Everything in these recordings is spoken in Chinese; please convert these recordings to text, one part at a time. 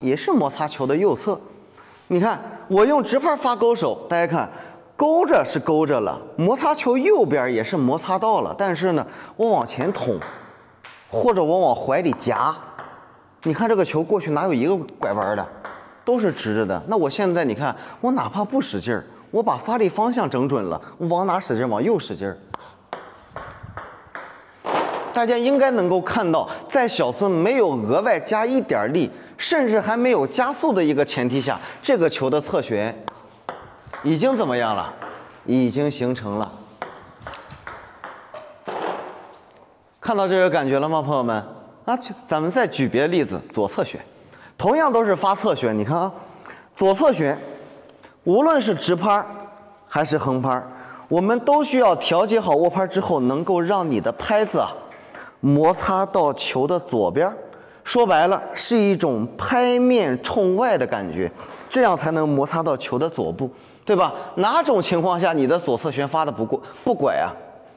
也是摩擦球的右侧。你看，我用直拍发勾手，大家看，勾着是勾着了，摩擦球右边也是摩擦到了，但是呢，我往前捅，或者我往怀里夹，你看这个球过去哪有一个拐弯的，都是直着的。那我现在你看，我哪怕不使劲儿，我把发力方向整准了，我往哪使劲？往右使劲儿。大家应该能够看到，在小孙没有额外加一点力，甚至还没有加速的一个前提下，这个球的侧旋已经怎么样了？已经形成了。看到这个感觉了吗，朋友们？啊，咱们再举别的例子，左侧旋，同样都是发侧旋。你看啊，左侧旋，无论是直拍还是横拍，我们都需要调节好握拍之后，能够让你的拍子啊摩擦到球的左边。说白了，是一种拍面冲外的感觉，这样才能摩擦到球的左部，对吧？哪种情况下你的左侧旋发的不拐啊？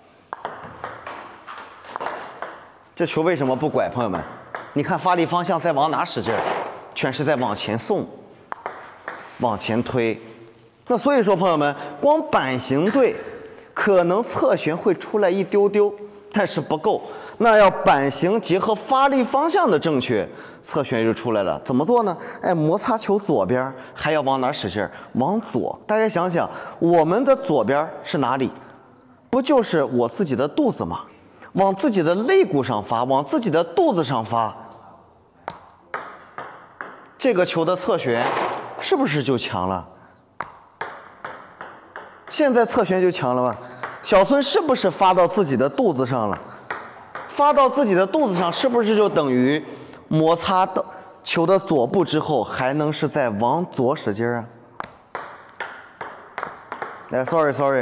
这球为什么不拐？朋友们，你看发力方向在往哪使劲儿？全是在往前送，往前推。那所以说，朋友们，光板型对，可能侧旋会出来一丢丢，但是不够。那要板型结合发力方向的正确，侧旋就出来了。怎么做呢？哎，摩擦球左边还要往哪使劲？往左。大家想想，我们的左边是哪里？不就是我自己的肚子吗？往自己的肋骨上发，往自己的肚子上发，这个球的侧旋是不是就强了？现在侧旋就强了吧？小孙是不是发到自己的肚子上了？发到自己的肚子上，是不是就等于摩擦到球的左部之后，还能是在往左使劲啊？哎 ，sorry，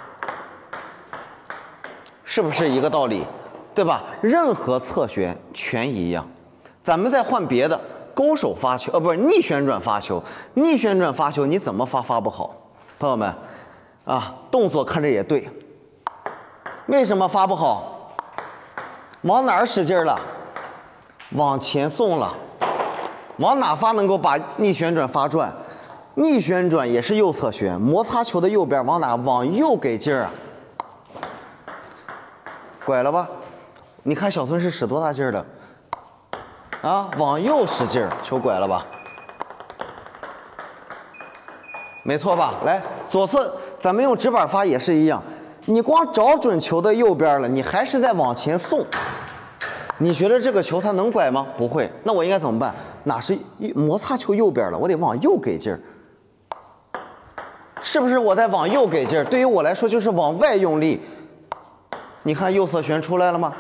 是不是一个道理？对吧？任何侧旋全一样。咱们再换别的，勾手发球，不是逆旋转发球，逆旋转发球你怎么发不好？朋友们，啊，动作看着也对，为什么发不好？往哪儿使劲了？往前送了。往哪发能够把逆旋转发转？逆旋转也是右侧旋，摩擦球的右边往哪？往右给劲儿啊！拐了吧？你看小孙是使多大劲儿的？啊，往右使劲儿，球拐了吧？没错吧？来，左侧咱们用直板发也是一样，你光找准球的右边了，你还是在往前送。你觉得这个球它能拐吗？不会。那我应该怎么办？哪是摩擦球右边了？我得往右给劲儿，是不是？我在往右给劲儿，对于我来说就是往外用力。你看右侧旋出来了吗？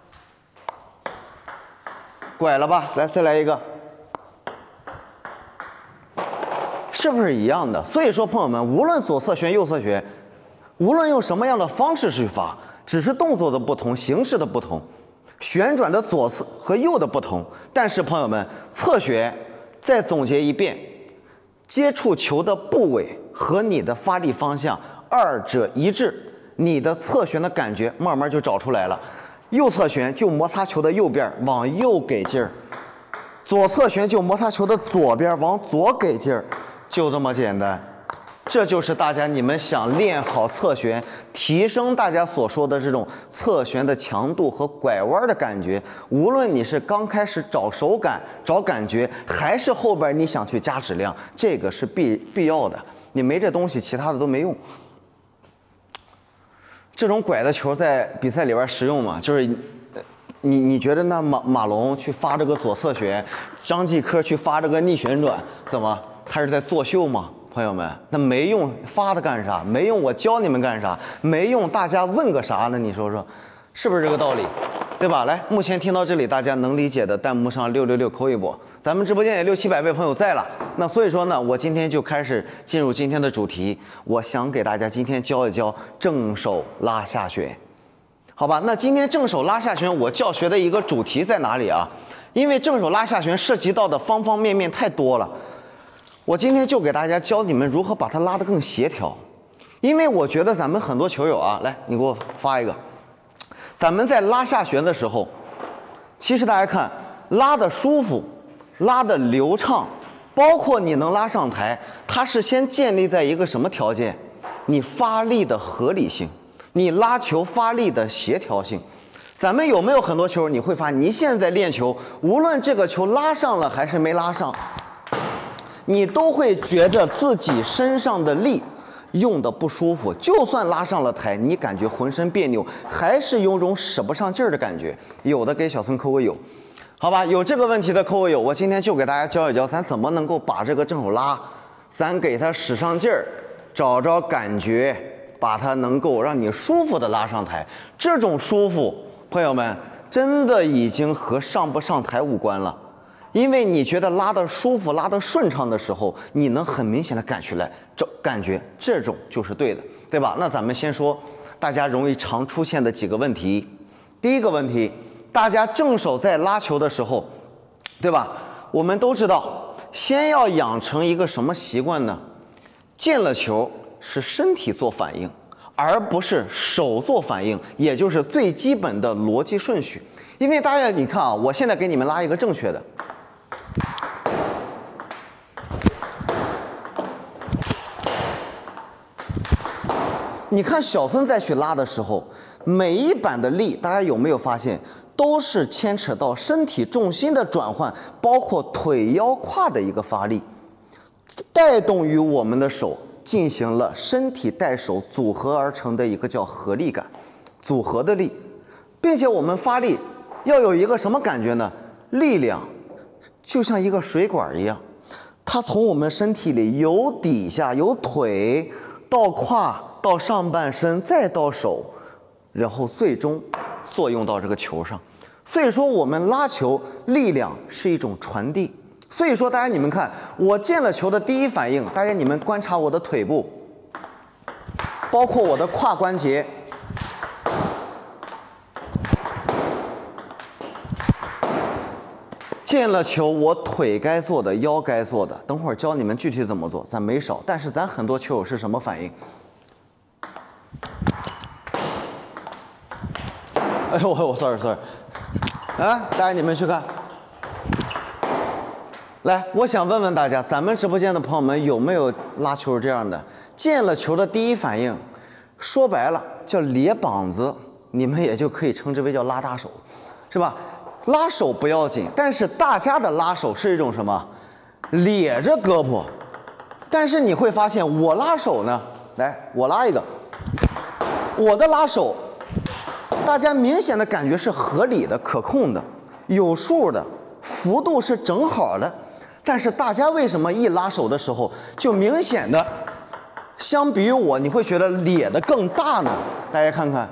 拐了吧？来，再来一个，是不是一样的？所以说，朋友们，无论左侧旋、右侧旋，无论用什么样的方式去发，只是动作的不同，形式的不同。旋转的左侧和右的不同，但是朋友们，侧旋再总结一遍，接触球的部位和你的发力方向二者一致，你的侧旋的感觉慢慢就找出来了。右侧旋就摩擦球的右边往右给劲儿，左侧旋就摩擦球的左边往左给劲儿，就这么简单。这就是大家你们想练好侧旋，提升大家所说的这种侧旋的强度和拐弯的感觉。无论你是刚开始找手感、找感觉，还是后边你想去加质量，这个是必要的。你没这东西，其他的都没用。这种拐的球在比赛里边实用吗？就是你觉得那马龙去发这个左侧旋，张继科去发这个逆旋转，怎么他是在作秀吗？朋友们，那没用，发的干啥？没用，我教你们干啥？没用，大家问个啥呢？你说说，是不是这个道理？对吧？来，目前听到这里，大家能理解的弹幕上666扣一波。咱们直播间也600-700位朋友在了。那所以说呢，我今天就开始进入今天的主题，我想给大家今天教一教正手拉下旋，好吧？那今天正手拉下旋，我教学的一个主题在哪里啊？因为正手拉下旋涉及到的方方面面太多了。我今天就给大家教你们如何把它拉得更协调，因为我觉得咱们很多球友啊，来，你给我发一个，咱们在拉下旋的时候，其实大家看拉得舒服， 拉的流畅，包括你能拉上台，它是先建立在一个什么条件？你发力的合理性，你拉球发力的协调性。咱们有没有很多球，你会发现你现在练球，无论这个球拉上了还是没拉上，你都会觉着自己身上的力用的不舒服。就算拉上了台，你感觉浑身别扭，还是有种使不上劲儿的感觉。有的给小孙扣个有，好吧？有这个问题的扣个有。我今天就给大家教一教，咱怎么能够把这个正手拉，咱给它使上劲儿，找着感觉，把它能够让你舒服的拉上台。这种舒服，朋友们，真的已经和上不上台无关了。因为你觉得拉得舒服、拉得顺畅的时候，你能很明显的感觉这种就是对的，对吧？那咱们先说大家容易常出现的几个问题。第一个问题，大家正手在拉球的时候，对吧？我们都知道，先要养成一个什么习惯呢？见了球是身体做反应，而不是手做反应，也就是最基本的逻辑顺序。因为大家你看啊，我现在给你们拉一个正确的。你看小孙在去拉的时候，每一板的力，大家有没有发现，都是牵扯到身体重心的转换，包括腿腰胯的一个发力，带动于我们的手进行了身体带手组合而成的一个叫合力感，组合的力，并且我们发力要有一个什么感觉呢？力量就像一个水管一样，它从我们身体里由底下由腿到胯到上半身再到手，然后最终作用到这个球上。所以说我们拉球力量是一种传递。所以说大家你们看，我见了球的第一反应，大家你们观察我的腿部，包括我的胯关节，见了球我腿该做的腰该做的，等会儿教你们具体怎么做，咱没少。但是咱很多球友是什么反应？哎呦我 sorry， 啊，大家你们去看。来，我想问问大家，咱们直播间的朋友们有没有拉球是这样的？见了球的第一反应，说白了叫咧膀子，你们也就可以称之为叫拉大手，是吧？拉手不要紧，但是大家的拉手是一种什么？咧着胳膊。但是你会发现，我拉手呢，来，我拉一个，我的拉手，大家明显的感觉是合理的、可控的、有数的，幅度是正好的。但是大家为什么一拉手的时候，就明显的，相比于我，你会觉得咧的更大呢？大家看看。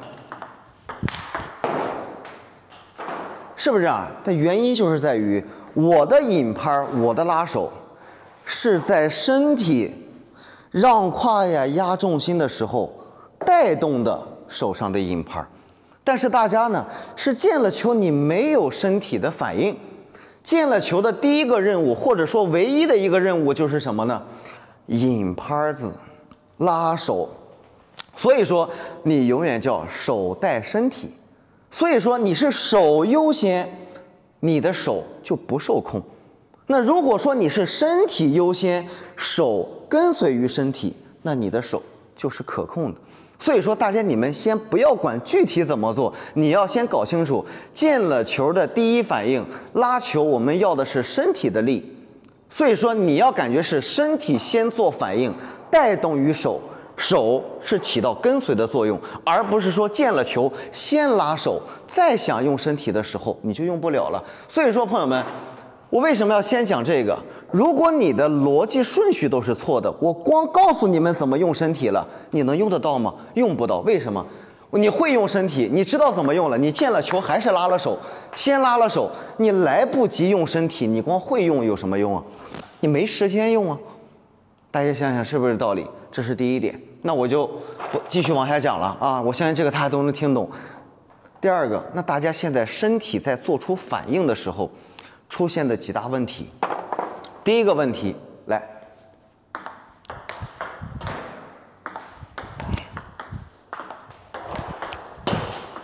是不是啊？它原因就是在于我的引拍，我的拉手是在身体让胯呀压重心的时候带动的手上的引拍，但是大家呢是见了球你没有身体的反应，见了球的第一个任务或者说唯一的一个任务就是什么呢？引拍子、拉手，所以说你永远叫手带身体。所以说你是手优先，你的手就不受控。那如果说你是身体优先，手跟随于身体，那你的手就是可控的。所以说大家你们先不要管具体怎么做，你要先搞清楚见了球的第一反应，拉球我们要的是身体的力。所以说你要感觉是身体先做反应，带动于手，手是起到跟随的作用，而不是说见了球先拉手，再想用身体的时候你就用不了了。所以说朋友们，我为什么要先讲这个？如果你的逻辑顺序都是错的，我光告诉你们怎么用身体了，你能用得到吗？用不到。为什么？你会用身体，你知道怎么用了，你见了球还是拉了手，先拉了手，你来不及用身体，你光会用有什么用啊？你没时间用啊。大家想想是不是道理？这是第一点。那我就不继续往下讲了啊！我相信这个大家都能听懂。第二个，那大家现在身体在做出反应的时候，出现的几大问题。第一个问题，来，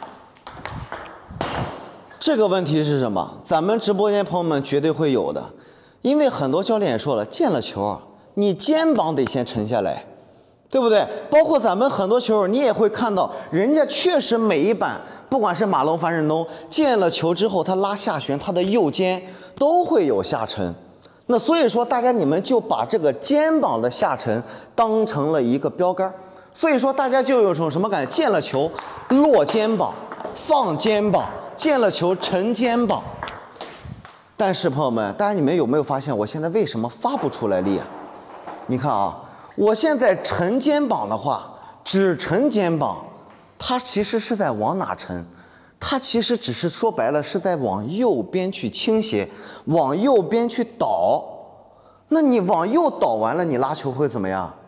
这个问题是什么？咱们直播间朋友们绝对会有的。 因为很多教练也说了，溅了球啊，你肩膀得先沉下来，对不对？包括咱们很多球友，你也会看到，人家确实每一板，不管是马龙、樊振东，溅了球之后，他拉下旋，他的右肩都会有下沉。那所以说，大家你们就把这个肩膀的下沉当成了一个标杆。所以说，大家就有种什么感觉？溅了球，落肩膀，放肩膀，溅了球，沉肩膀。但是朋友们，大家你们有没有发现，我现在为什么发不出来力啊？你看啊，我现在沉肩膀的话，只沉肩膀，它其实是在往哪沉？它其实只是说白了是在往右边去倾斜，往右边去倒。那你往右倒完了，你拉球会怎么样？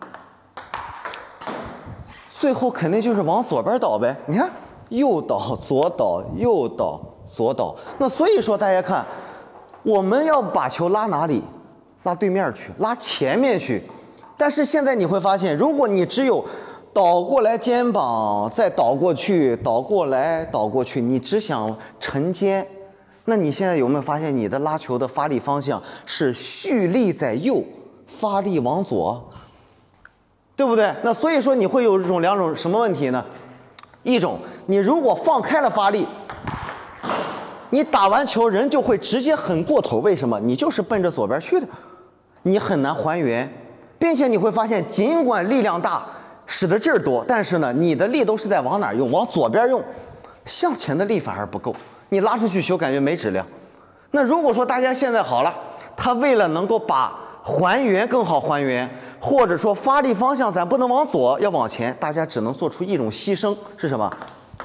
最后肯定就是往左边倒呗。你看，右倒左倒，右倒左倒。那所以说，大家看，我们要把球拉哪里？拉对面去，拉前面去。但是现在你会发现，如果你只有倒过来肩膀，再倒过去，倒过来，倒过去，你只想沉肩，那你现在有没有发现你的拉球的发力方向是蓄力在右，发力往左，对不对？那所以说你会有两种什么问题呢？一种，你如果放开了发力，你打完球人就会直接很过头，为什么？你就是奔着左边去的，你很难还原，并且你会发现，尽管力量大，使的劲儿多，但是呢，你的力都是在往哪用？往左边用，向前的力反而不够，你拉出去球感觉没质量。那如果说大家现在好了，他为了能够把还原更好还原，或者说发力方向咱不能往左，要往前，大家只能做出一种牺牲，是什么？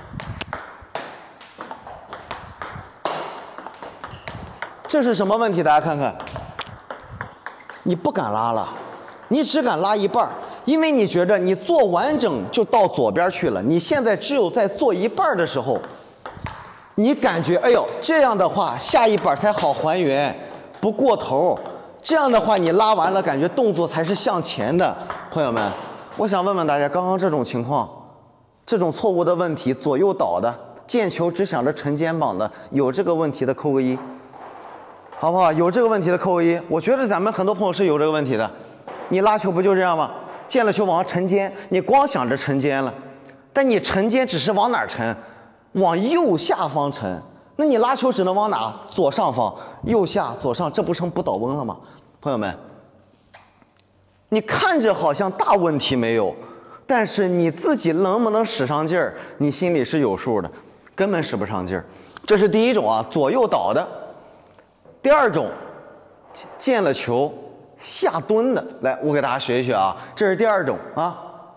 这是什么问题？大家看看，你不敢拉了，你只敢拉一半。因为你觉着你做完整就到左边去了，你现在只有在做一半的时候，你感觉哎呦这样的话下一板才好还原，不过头，这样的话你拉完了感觉动作才是向前的。朋友们，我想问问大家，刚刚这种情况，这种错误的问题，左右倒的，溅球只想着沉肩膀的，有这个问题的扣个一，好不好？有这个问题的扣个一。我觉得咱们很多朋友是有这个问题的，你拉球不就这样吗？溅了球往上沉肩，你光想着沉肩了，但你沉肩只是往哪儿沉？往右下方沉。那你拉球只能往哪？左上方，右下左上，这不成不倒翁了吗？朋友们，你看着好像大问题没有，但是你自己能不能使上劲儿，你心里是有数的，根本使不上劲儿。这是第一种啊，左右倒的。第二种，溅了球下蹲的，来，我给大家学一学啊，这是第二种啊。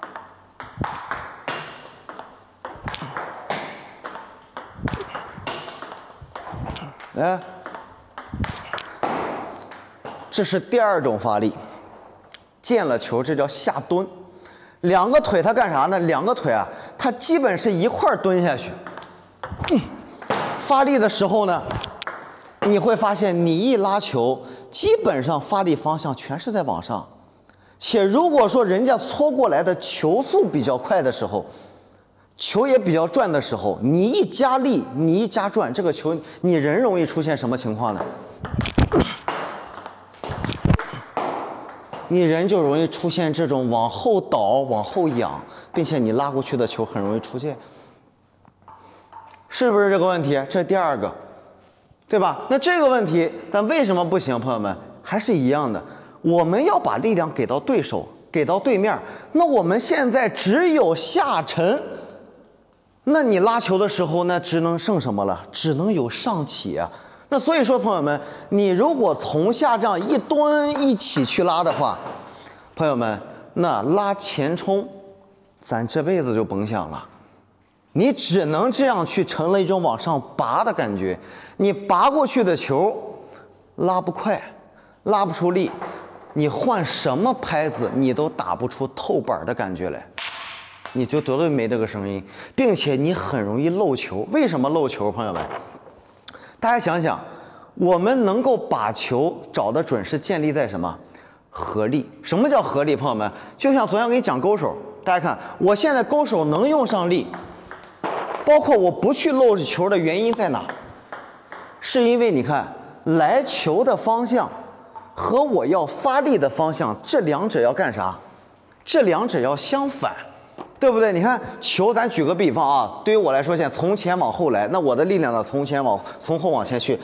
来，这是第二种发力，溅了球，这叫下蹲。两个腿它干啥呢？两个腿啊，它基本是一块蹲下去。发力的时候呢，你会发现你一拉球，基本上发力方向全是在往上，且如果说人家搓过来的球速比较快的时候，球也比较转的时候，你一加力，你一加转，这个球你人容易出现什么情况呢？你人就容易出现这种往后倒、往后仰，并且你拉过去的球很容易出现，是不是这个问题？这是第二个。对吧？那这个问题咱为什么不行？朋友们，还是一样的，我们要把力量给到对手，给到对面。那我们现在只有下沉，那你拉球的时候，那只能剩什么了？只能有上起啊。那所以说，朋友们，你如果从下这样一蹲一起去拉的话，朋友们，那拉前冲，咱这辈子就甭想了。你只能这样去成了一种往上拔的感觉，你拔过去的球拉不快，拉不出力，你换什么拍子你都打不出透板的感觉来，你就绝对没这个声音，并且你很容易漏球。为什么漏球？朋友们，大家想想，我们能够把球找得准是建立在什么？合力。什么叫合力？朋友们，就像昨天我给你讲勾手，大家看我现在勾手能用上力，包括我不去漏球的原因在哪？是因为你看来球的方向和我要发力的方向，这两者要干啥？这两者要相反，对不对？你看球，咱举个比方啊，对于我来说，现在从前往后来，那我的力量呢，从后往前去，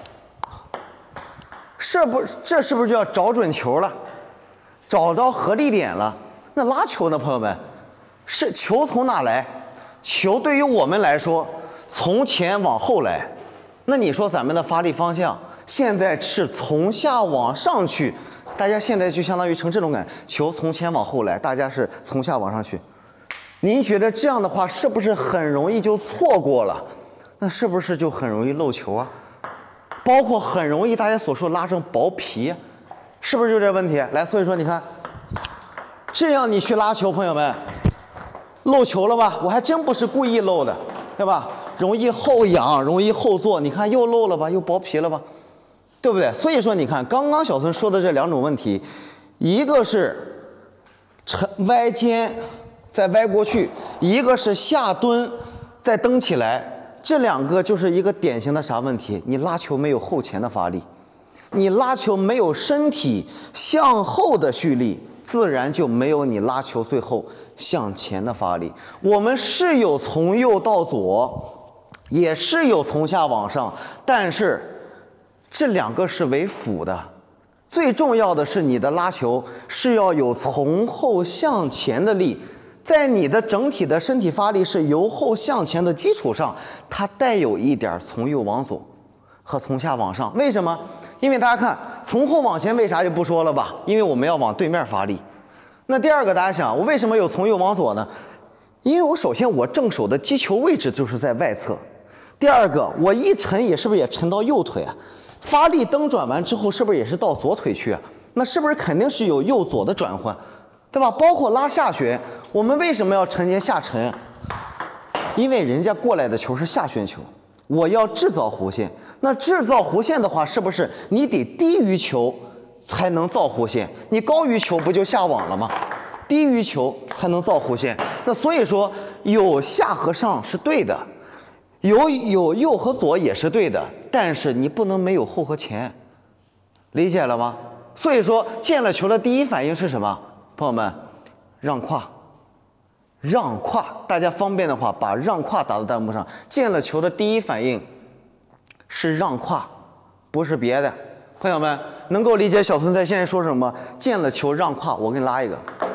这是不是就要找准球了，找着合力点了？那拉球呢，朋友们，是球从哪来？球对于我们来说，从前往后来，那你说咱们的发力方向现在是从下往上去，大家现在就相当于成这种感觉，球从前往后来，大家是从下往上去。您觉得这样的话是不是很容易就错过了？那是不是就很容易漏球啊？包括很容易大家所说拉成薄皮，是不是就这问题？来，所以说你看，这样你去拉球，朋友们，漏球了吧？我还真不是故意漏的，对吧？容易后仰，容易后坐，你看又漏了吧，又薄皮了吧，对不对？所以说你看，刚刚小孙说的这两种问题，一个是歪肩再歪过去，一个是下蹲再蹬起来，这两个就是一个典型的啥问题？你拉球没有后前的发力，你拉球没有身体向后的蓄力，自然就没有你拉球最后向前的发力。我们是有从右到左，也是有从下往上，但是这两个是为辅的。最重要的是，你的拉球是要有从后向前的力，在你的整体的身体发力是由后向前的基础上，它带有一点从右往左和从下往上。为什么？因为大家看，从后往前为啥就不说了吧？因为我们要往对面发力。那第二个，大家想，我为什么有从右往左呢？因为我首先我正手的击球位置就是在外侧。第二个，我一沉也是不是也沉到右腿啊？发力蹬转完之后，是不是也是到左腿去啊？那是不是肯定是有右左的转换，对吧？包括拉下旋，我们为什么要沉肩下沉？因为人家过来的球是下旋球，我要制造弧线。那制造弧线的话，是不是你得低于球才能造弧线？你高于球不就下网了吗？低于球才能造弧线。那所以说，有下和上是对的。有右和左也是对的，但是你不能没有后和前，理解了吗？所以说见了球的第一反应是什么？朋友们，让胯，让胯，大家方便的话把让胯打到弹幕上。见了球的第一反应是让胯，不是别的。朋友们能够理解小孙在现在说什么？见了球让胯，我给你拉一个。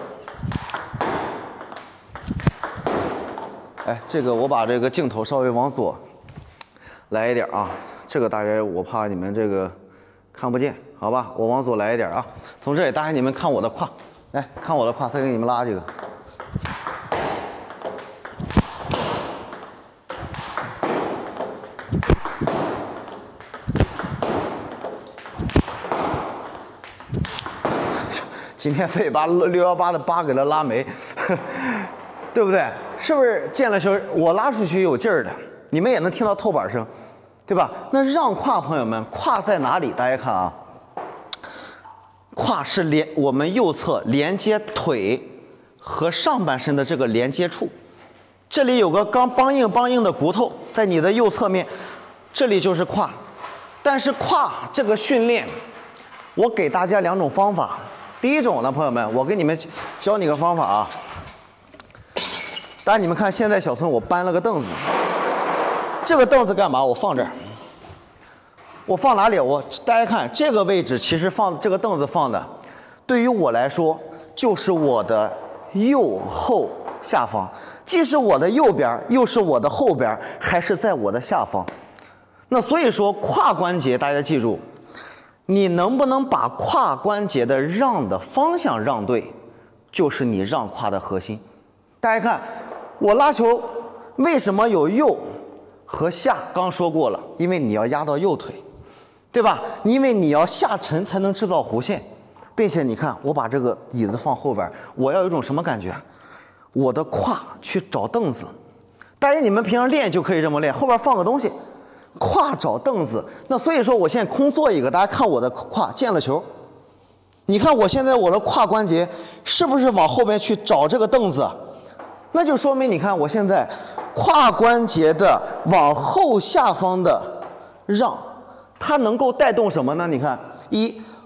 哎，这个我把这个镜头稍微往左来一点啊，这个大家我怕你们这个看不见，好吧？我往左来一点啊，从这里大家你们看我的胯，来看我的胯，再给你们拉几个。今天非得把618的8给它拉没，对不对？是不是见了球我拉出去有劲儿的，你们也能听到透板声，对吧？那让胯，朋友们，胯在哪里？大家看啊，胯是我们右侧连接腿和上半身的这个连接处，这里有个刚梆硬的骨头，在你的右侧面，这里就是胯。但是胯这个训练，我给大家两种方法。第一种呢，朋友们，我给你们教你个方法啊。大家你们看，现在小孙我搬了个凳子，这个凳子干嘛？我放这儿，我放哪里？大家看这个位置，其实放这个凳子放的，对于我来说就是我的右后下方，既是我的右边，又是我的后边，还是在我的下方。那所以说胯关节，大家记住，你能不能把胯关节的让的方向让对，就是你让胯的核心。大家看。我拉球为什么有右和下？刚说过了，因为你要压到右腿，对吧？因为你要下沉才能制造弧线，并且你看，我把这个椅子放后边，我要有一种什么感觉？我的胯去找凳子，大家你们平常练就可以这么练，后边放个东西，胯找凳子。那所以说，我现在空做一个，大家看我的胯见了球，你看我现在我的胯关节是不是往后边去找这个凳子？那就说明，你看我现在胯关节的往后下方的让，它能够带动什么呢？你看，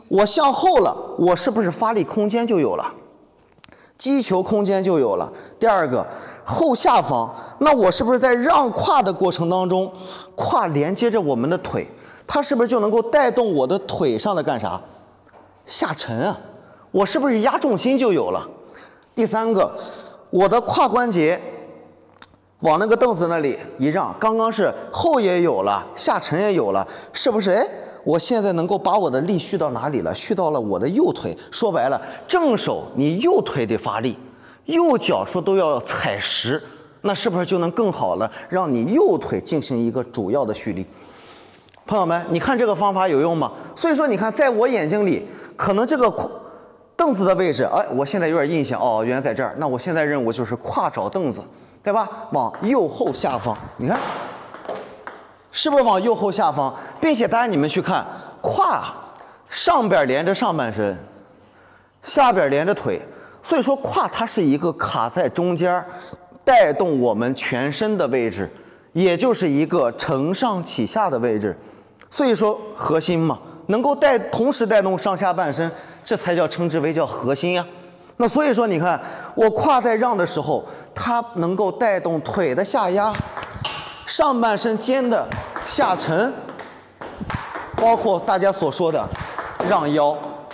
我向后了，我是不是发力空间就有了？击球空间就有了。第二个，后下方，那我是不是在让胯的过程当中，胯连接着我们的腿，它是不是就能够带动我的腿上的干啥？下沉啊，我是不是压重心就有了？第三个，我的胯关节往那个凳子那里一让，刚刚是后也有了，下沉也有了，是不是？哎，我现在能够把我的力蓄到哪里了？蓄到了我的右腿。说白了，正手你右腿得发力，右脚说都要踩实，那是不是就能更好了，让你右腿进行一个主要的蓄力？朋友们，你看这个方法有用吗？所以说，你看，在我眼睛里，可能这个凳子的位置，哎，我现在有点印象哦，原来在这儿。那我现在任务就是胯找凳子，对吧？往右后下方，你看，是不是往右后下方？并且大家你们去看，胯上边连着上半身，下边连着腿，所以说胯它是一个卡在中间，带动我们全身的位置，也就是一个承上启下的位置。所以说核心嘛，能够同时带动上下半身，这才叫称之为叫核心呀。那所以说你看，我胯在让的时候，它能够带动腿的下压，上半身肩的下沉，包括大家所说的让腰。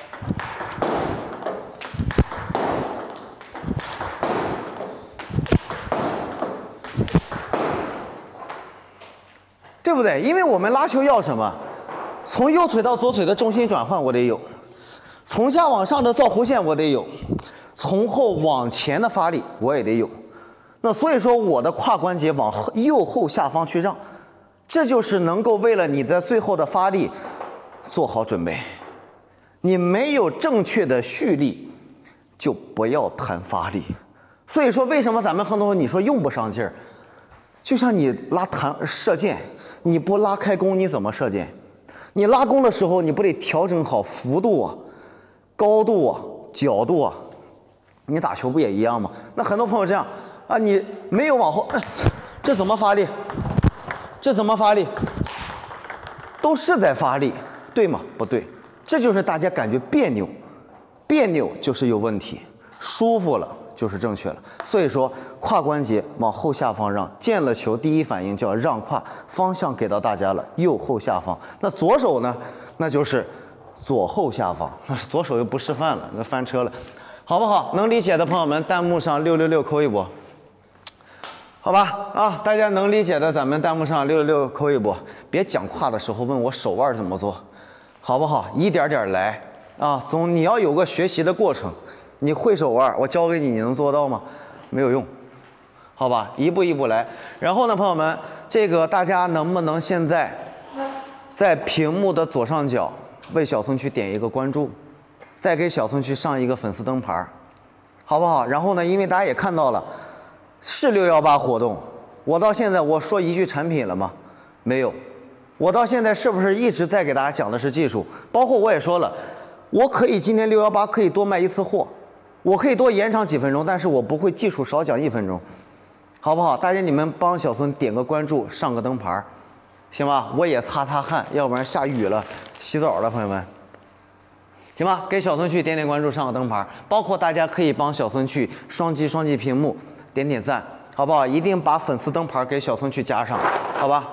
对不对？因为我们拉球要什么？从右腿到左腿的重心转换我得有，从下往上的造弧线我得有，从后往前的发力我也得有。那所以说我的胯关节往右后下方去让，这就是能够为了你的最后的发力做好准备。你没有正确的蓄力，就不要谈发力。所以说为什么咱们很多你说用不上劲儿？就像你射箭，你不拉开弓你怎么射箭？你拉弓的时候你不得调整好幅度啊、高度啊、角度啊？你打球不也一样吗？那很多朋友这样啊，你没有往后，这怎么发力？这怎么发力？都是在发力，对吗？不对，这就是大家感觉别扭，别扭就是有问题，舒服了就是正确了。所以说胯关节往后下方让，见了球第一反应就要让胯，方向给到大家了，右后下方。那左手呢？那就是左后下方。那左手又不示范了，那翻车了，好不好？能理解的朋友们，弹幕上666扣一波，好吧？啊，大家能理解的，咱们弹幕上666扣一波。别讲胯的时候问我手腕怎么做，好不好？一点点来啊，你要有个学习的过程。你会手腕，我教给你，你能做到吗？没有用，好吧，一步一步来。然后呢，朋友们，这个大家能不能现在在屏幕的左上角为小孙去点一个关注，再给小孙去上一个粉丝灯牌，好不好？然后呢，因为大家也看到了，是618活动，我到现在我说一句产品了吗？没有。我到现在是不是一直在给大家讲的是技术？包括我也说了，我可以今天618可以多卖一次货。我可以多延长几分钟，但是我不会技术少讲1分钟，好不好？大家你们帮小孙点个关注，上个灯牌，行吧？我也擦擦汗，要不然下雨了，洗澡了，朋友们，行吧？给小孙去点点关注，上个灯牌，包括大家可以帮小孙去双击屏幕，点点赞，好不好？一定把粉丝灯牌给小孙去加上，好吧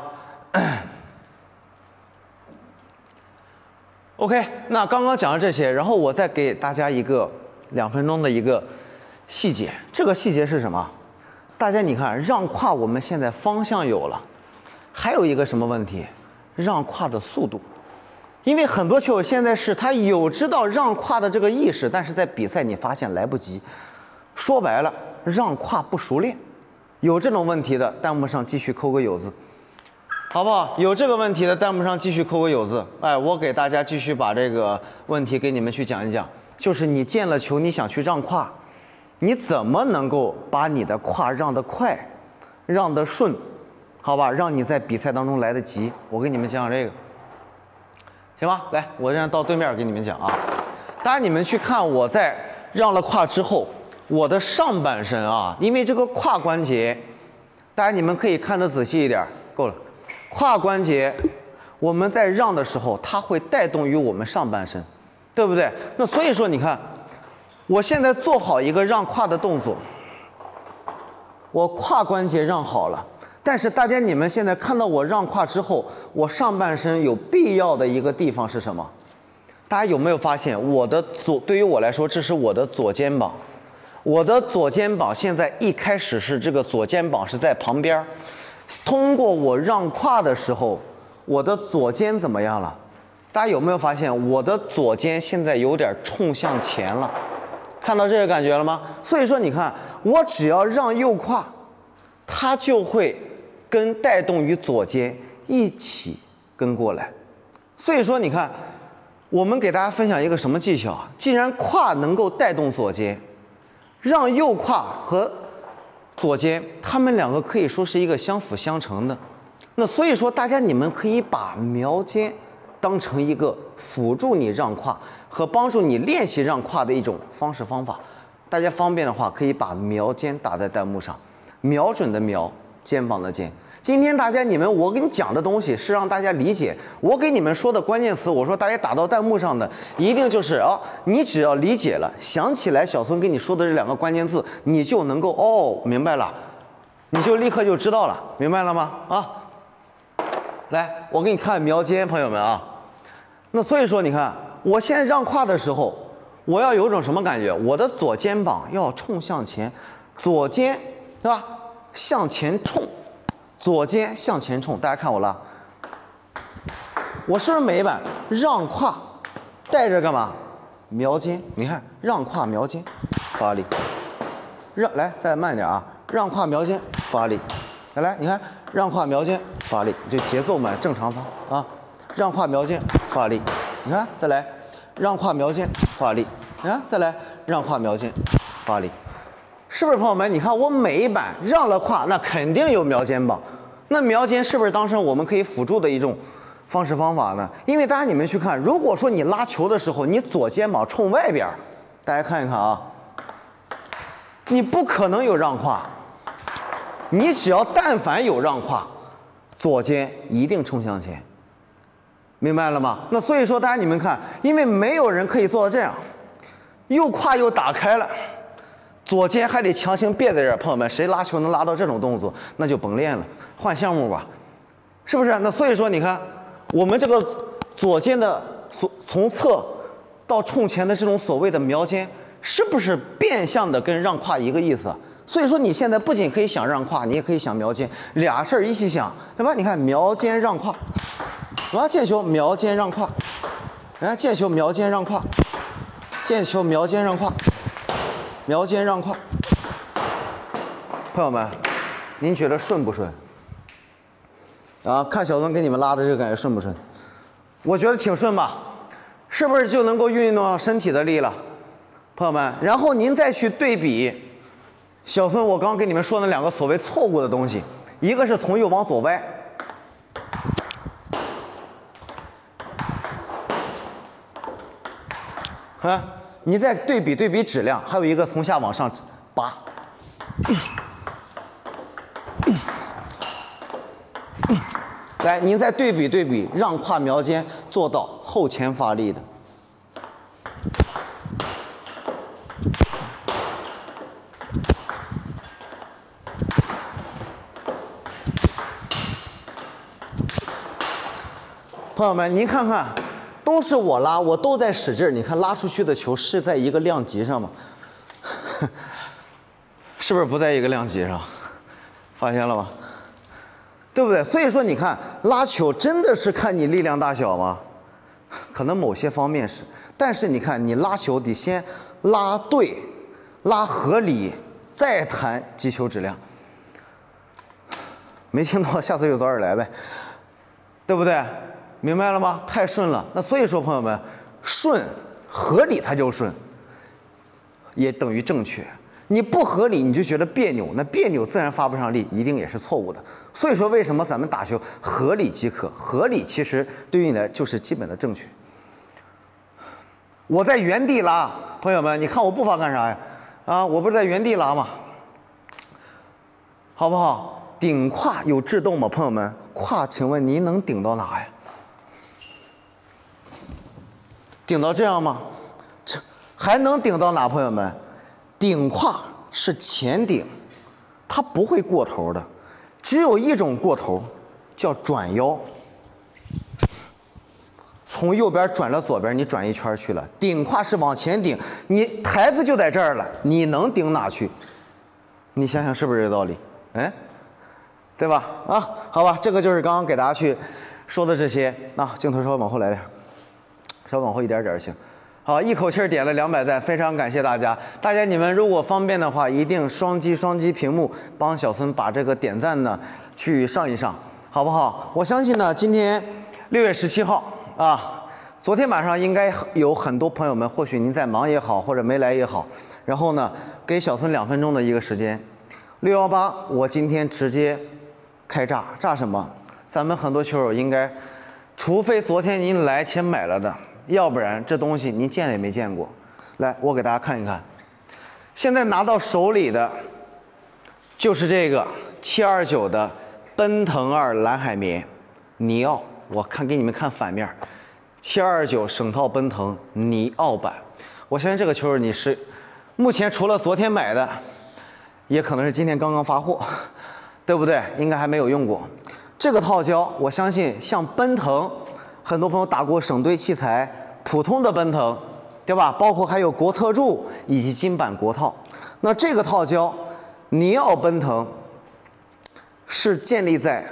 ？OK， 那刚刚讲了这些，然后我再给大家一个2分钟的一个细节，这个细节是什么？大家你看，让胯我们现在方向有了，还有一个什么问题？让胯的速度。因为很多球友现在是他有知道让胯的这个意识，但是在比赛你发现来不及。说白了，让胯不熟练。有这种问题的，弹幕上继续扣个有字，好不好？有这个问题的，弹幕上继续扣个有字。哎，我给大家继续把这个问题给你们去讲一讲。就是你见了球，你想去让胯，你怎么能够把你的胯让得快，让得顺，好吧？让你在比赛当中来得及。我给你们讲讲这个，行吧？来，我这样到对面给你们讲啊。大家你们去看我在让了胯之后，我的上半身啊，因为这个胯关节，大家你们可以看得仔细一点，够了。胯关节我们在让的时候，它会带动于我们上半身。 对不对？那所以说你看，我现在做好一个让胯的动作，我胯关节让好了，但是大家你们现在看到我让胯之后，我上半身有必要的一个地方是什么？大家有没有发现我的对于我来说，这是我的左肩膀。我的左肩膀现在一开始是这个左肩膀是在旁边，通过我让胯的时候，我的左肩怎么样了？大家有没有发现我的左肩现在有点冲向前了？看到这个感觉了吗？所以说你看，我只要让右胯，它就会跟带动于左肩一起跟过来。所以说你看，我们给大家分享一个什么技巧啊？既然胯能够带动左肩，让右胯和左肩，它们两个可以说是一个相辅相成的。那所以说，大家你们可以把瞄肩当成一个辅助你让胯和帮助你练习让胯的一种方式方法。大家方便的话，可以把瞄肩打在弹幕上，瞄准的瞄，肩膀的肩。今天大家你们，我给你讲的东西是让大家理解，我给你们说的关键词，我说大家打到弹幕上的，一定就是啊，你只要理解了，想起来小孙跟你说的这两个关键字，你就能够明白了，你就立刻就知道了，明白了吗？啊，来，我给你看瞄肩，朋友们啊，那所以说你看，我现在让胯的时候，我要有种什么感觉？我的左肩膀要冲向前，左肩对吧？向前冲。左肩向前冲，大家看我拉，我是不是每一板让胯带着干嘛？瞄肩，你看让胯瞄肩，发力，来再慢点啊，让胯瞄肩发力，来你看让胯瞄肩发力，这节奏嘛正常发啊，让胯瞄肩发力，你看再来让胯瞄肩发力，你看再来让胯瞄肩发力。是不是朋友们？你看我每一板让了胯，那肯定有瞄肩膀。那瞄肩是不是当成我们可以辅助的一种方式方法呢？因为大家你们去看，如果说你拉球的时候，你左肩膀冲外边，大家看一看啊，你不可能有让胯。你只要但凡有让胯，左肩一定冲向前，明白了吗？那所以说大家你们看，因为没有人可以做到这样，右胯又打开了。左肩还得强行别在这儿，朋友们，谁拉球能拉到这种动作，那就甭练了，换项目吧，是不是？那所以说，你看我们这个左肩的从侧到冲前的这种所谓的瞄肩，是不是变相的跟让胯一个意思？所以说你现在不仅可以想让胯，你也可以想瞄肩，俩事儿一起想，对吧？你看瞄肩让胯，我要见球瞄肩让胯，人家见球瞄肩让胯，见球瞄肩让胯。瞄肩让胯，朋友们，您觉得顺不顺？啊，看小孙给你们拉的这个感觉顺不顺？我觉得挺顺吧，是不是就能够运动身体的力了？朋友们，然后您再去对比小孙我刚刚跟你们说的两个所谓错误的东西，一个是从右往左歪，看。你再对比质量，还有一个从下往上拔，来，您再对比，让胯瞄肩做到后前发力的，朋友们，您看看。都是我拉，我都在使劲儿。你看拉出去的球是在一个量级上吗？是不是不在一个量级上？发现了吗？对不对？所以说你看拉球真的是看你力量大小吗？可能某些方面是，但是你看你拉球得先拉对、拉合理，再谈击球质量。没听到，下次就早点来呗，对不对？明白了吗？太顺了。那所以说，朋友们，顺合理它就顺，也等于正确。你不合理，你就觉得别扭，那别扭自然发不上力，一定也是错误的。所以说，为什么咱们打球合理即可？合理其实对于你来就是基本的正确。我在原地拉，朋友们，你看我步伐干啥呀？啊，我不是在原地拉吗？好不好？顶胯有制动吗？朋友们，胯请问您能顶到哪呀？ 顶到这样吗？这还能顶到哪？朋友们，顶胯是前顶，它不会过头的，只有一种过头，叫转腰。从右边转到左边，你转一圈去了。顶胯是往前顶，你台子就在这儿了，你能顶哪去？你想想是不是这个道理？哎，对吧？啊，好吧，这个就是刚刚给大家去说的这些。啊，镜头稍微往后来点，稍微往后一点点就行。好，一口气点了200赞，非常感谢大家。大家你们如果方便的话，一定双击屏幕，帮小孙把这个点赞呢去上一上，好不好？我相信呢，今天6月17号。啊，昨天晚上应该有很多朋友们，或许您在忙也好，或者没来也好，然后呢，给小孙2分钟的一个时间。618，我今天直接开炸，炸什么？咱们很多球友应该，除非昨天您来且买了的，要不然这东西您见也没见过。来，我给大家看一看，现在拿到手里的就是这个729的奔腾2蓝海绵尼奥。我给你们看反面，729省套奔腾尼奥版。我相信这个球你是目前除了昨天买的，也可能是今天刚刚发货，对不对？应该还没有用过这个套胶。我相信像奔腾，很多朋友打过省队器材，普通的奔腾，对吧？包括还有国特铸以及金版国套。那这个套胶尼奥奔腾是建立在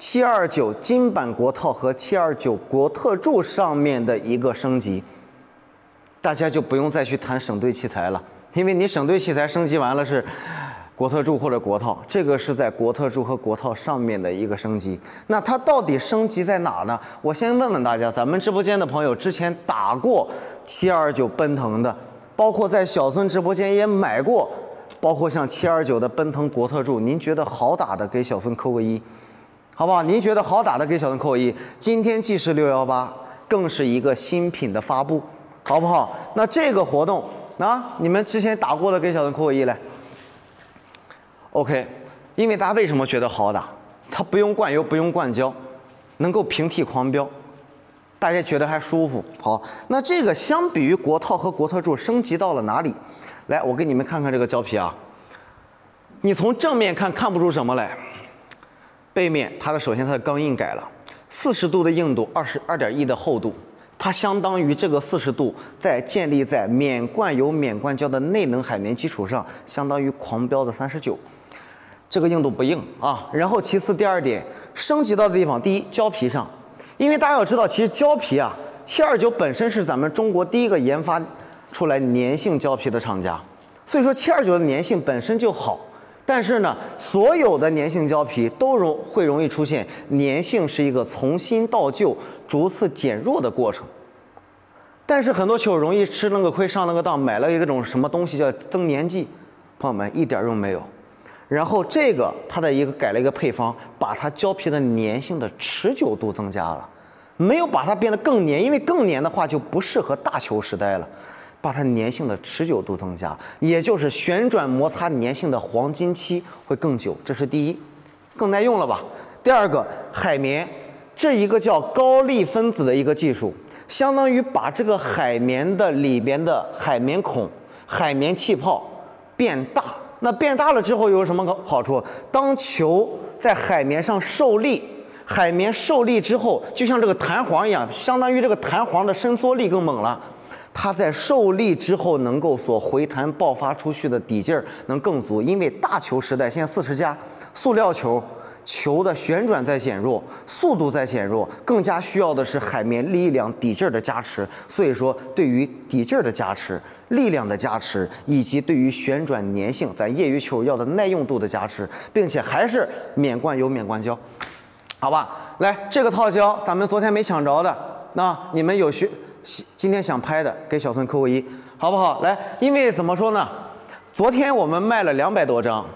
729金版国套和729国特铸上面的一个升级，大家就不用再去谈省队器材了，因为你省队器材升级完了是国特铸或者国套，这个是在国特铸和国套上面的一个升级。那它到底升级在哪呢？我先问问大家，咱们直播间的朋友之前打过729奔腾的，包括在小孙直播间也买过，包括像729的奔腾国特铸，您觉得好打的给小孙扣个1。好不好？您觉得好打的给小孙扣个1。今天既是618，更是一个新品的发布，好不好？那这个活动啊，你们之前打过的给小孙扣个1来。OK， 因为大家为什么觉得好打？它不用灌油，不用灌胶，能够平替狂飙，大家觉得还舒服。好，那这个相比于国套和国特铸升级到了哪里？来，我给你们看看这个胶皮啊。你从正面看不出什么来。背面首先它的钢印改了，40度的硬度，22.1的厚度，它相当于这个40度在建立在免灌油免灌胶的内能海绵基础上，相当于狂飙的39，这个硬度不硬啊。然后其次第二点升级到的地方，第一胶皮上，因为大家要知道，其实胶皮啊，729本身是咱们中国第一个研发出来粘性胶皮的厂家，所以说729的粘性本身就好。但是呢，所有的粘性胶皮都容易出现粘性是一个从新到旧、逐次减弱的过程。但是很多球友容易吃那个亏、上那个当，买了一种什么东西叫增粘剂，朋友们一点用没有。然后这个它的改了一个配方，把它胶皮的粘性的持久度增加了，没有把它变得更粘，因为更粘的话就不适合大球时代了。把它粘性的持久度增加，也就是旋转摩擦粘性的黄金期会更久，这是第一，更耐用了吧？第二个，海绵，这一个叫高粒分子的一个技术，相当于把这个海绵的里边的海绵孔、海绵气泡变大。那变大了之后有什么好处？当球在海绵上受力，海绵受力之后，就像这个弹簧一样，相当于这个弹簧的伸缩力更猛了。它在受力之后能够所回弹爆发出去的底劲儿能更足，因为大球时代现在40加塑料球的旋转在减弱，速度在减弱，更加需要的是海绵力量底劲儿的加持。所以说，对于底劲儿的加持、力量的加持，以及对于旋转粘性，咱业余球要的耐用度的加持，并且还是免灌油、免灌胶，好吧？来，这个套胶咱们昨天没抢着的，那你们有今天想拍的，给小孙扣个1，好不好？来，因为怎么说呢？昨天我们卖了200多张，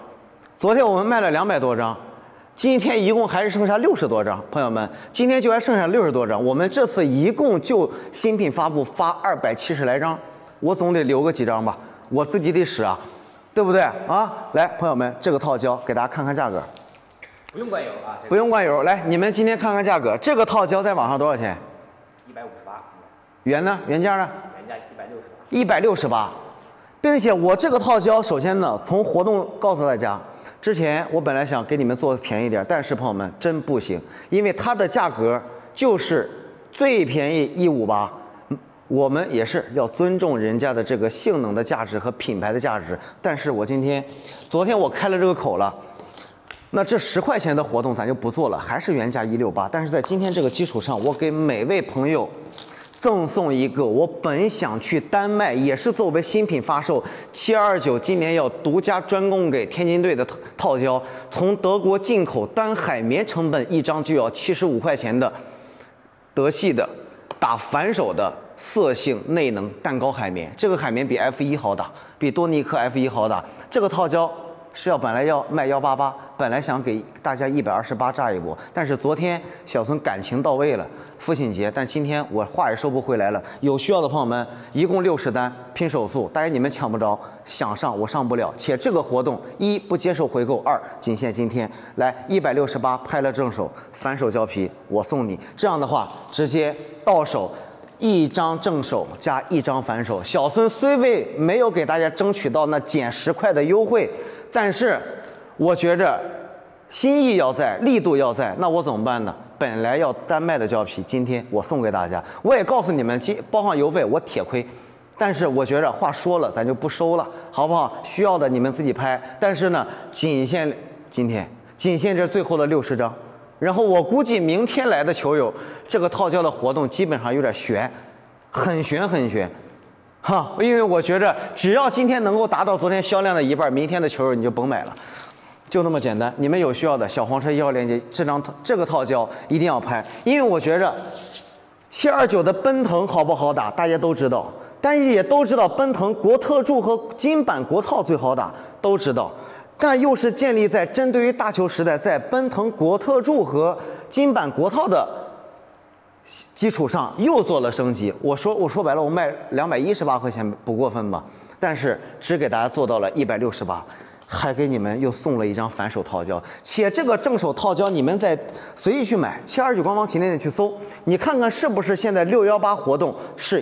今天一共还是剩下60多张，朋友们，今天就还剩下60多张。我们这次一共就新品发布发270来张，我总得留个几张吧，我自己得使啊，对不对啊？来，朋友们，这个套胶给大家看看价格， 不用灌油啊， 不用灌油。来，你们今天看看价格，这个套胶在网上多少钱？ 原呢？原价呢？ 原价 168，并且我这个套胶，首先呢，从活动告诉大家，之前我本来想给你们做便宜点，但是朋友们真不行，因为它的价格就是最便宜158。我们也是要尊重人家的这个性能的价值和品牌的价值，但是我昨天我开了这个口了，那这10块钱的活动咱就不做了，还是原价168，但是在今天这个基础上，我给每位朋友赠送一个我本想去单卖，也是作为新品发售，729今年要独家专供给天津队的套胶，从德国进口单海绵成本1张就要75块钱的德系的打反手的色性内能蛋糕海绵，这个海绵比 F1好打，比多尼克 F1好打。这个套胶是本来要卖188，本来想给大家128炸一波，但是昨天小孙感情到位了，父亲节，但今天我话也收不回来了。有需要的朋友们，一共60单，拼手速，大家你们抢不着，想上我上不了。且这个活动1不接受回购，2仅限今天。来168拍了正手，反手胶皮我送你，这样的话直接到手。1张正手加1张反手，小孙虽未没有给大家争取到那减10块的优惠，但是我觉着心意要在，力度要在，那我怎么办呢？本来要单卖的胶皮，今天我送给大家，我也告诉你们，包上邮费我铁亏，但是我觉着话说了，咱就不收了，好不好？需要的你们自己拍，但是呢，仅限这最后的60张。然后我估计明天来的球友，这个套胶的活动基本上有点悬，很悬，哈，因为我觉着只要今天能够达到昨天销量的1半，明天的球友你就甭买了，就这么简单。你们有需要的小黄车1号链接，这个套胶一定要拍，因为我觉着729的奔腾好不好打，大家都知道，但也都知道奔腾国特铸和金版国套最好打，都知道。但又是建立在针对于大球时代，在奔腾国特铸和金版国套的基础上又做了升级。我说白了，我卖218块钱不过分吧？但是只给大家做到了168，还给你们又送了一张反手套胶，且这个正手套胶你们再随意去买，729官方旗舰店去搜，你看看是不是现在618活动是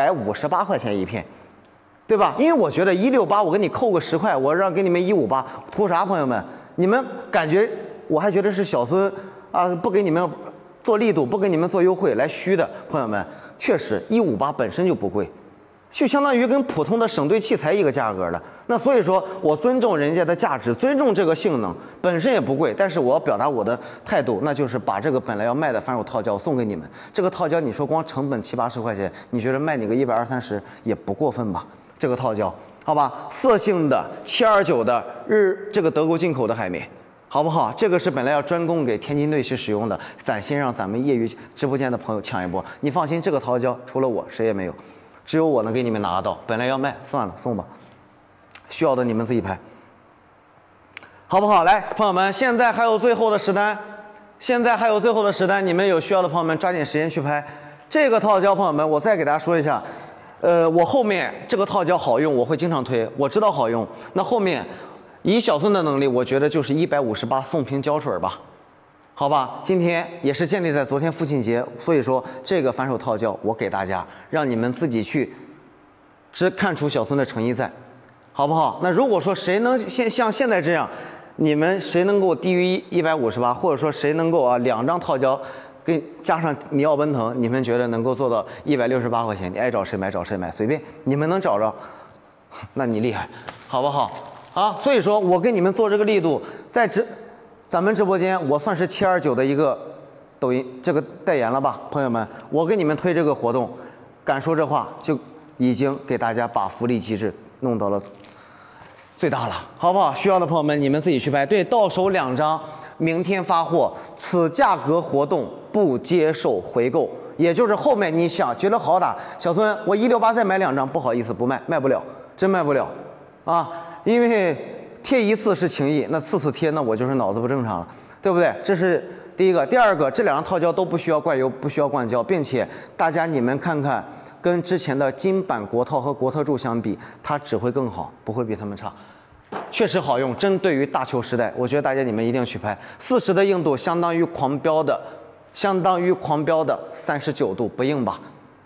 158块钱一片。对吧？因为我觉得168，我给你扣个10块，我让给你们158，图啥？朋友们，你们感觉我还觉得是小孙啊，不给你们做力度，不给你们做优惠来虚的。朋友们，确实158本身就不贵，就相当于跟普通的省队器材一个价格了。那所以说我尊重人家的价值，尊重这个性能，本身也不贵，但是我要表达我的态度，那就是把这个本来要卖的反手套胶送给你们。这个套胶你说光成本70、80块钱，你觉得卖你个120、130也不过分吧？这个套胶，好吧，色性的729的这个德国进口的海绵，好不好？这个是本来要专供给天津队去使用的，咱先让咱们业余直播间的朋友抢一波。你放心，这个套胶除了我谁也没有，只有我能给你们拿到。本来要卖，算了，送吧。需要的你们自己拍，好不好？来，朋友们，现在还有最后的10单，你们有需要的朋友们抓紧时间去拍这个套胶。朋友们，我再给大家说一下。我后面这个套胶好用，我会经常推，我知道好用。那后面以小孙的能力，我觉得就是158送瓶胶水吧，好吧？今天也是建立在昨天父亲节，所以说这个反手套胶我给大家，让你们自己去只看出小孙的诚意在，好不好？那如果说谁能像现在这样，你们谁能够低于158，或者说谁能够2张套胶。加上尼奥奔腾，你们觉得能够做到168块钱？你爱找谁买，随便你们能找着，那你厉害，好不好？啊，所以说我给你们做这个力度，在咱们直播间，我算是729的一个抖音这个代言了吧，朋友们，我给你们推这个活动，敢说这话就已经给大家把福利机制弄到了最大了，好不好？需要的朋友们，你们自己去拍。对，到手2张，明天发货。此价格活动不接受回购，也就是后面你想觉得好打，小孙，我168再买2张，不好意思，不卖，卖不了，真卖不了啊！因为贴一次是情谊，那次贴那我就是脑子不正常了，对不对？这是第一个。第二个，这2张套胶都不需要灌油，不需要灌胶，并且大家你们看看，跟之前的金版国套和国特铸相比，它只会更好，不会比他们差。确实好用，针对于大球时代，我觉得大家你们一定去拍。40的硬度相当于狂飙的39度，不硬吧？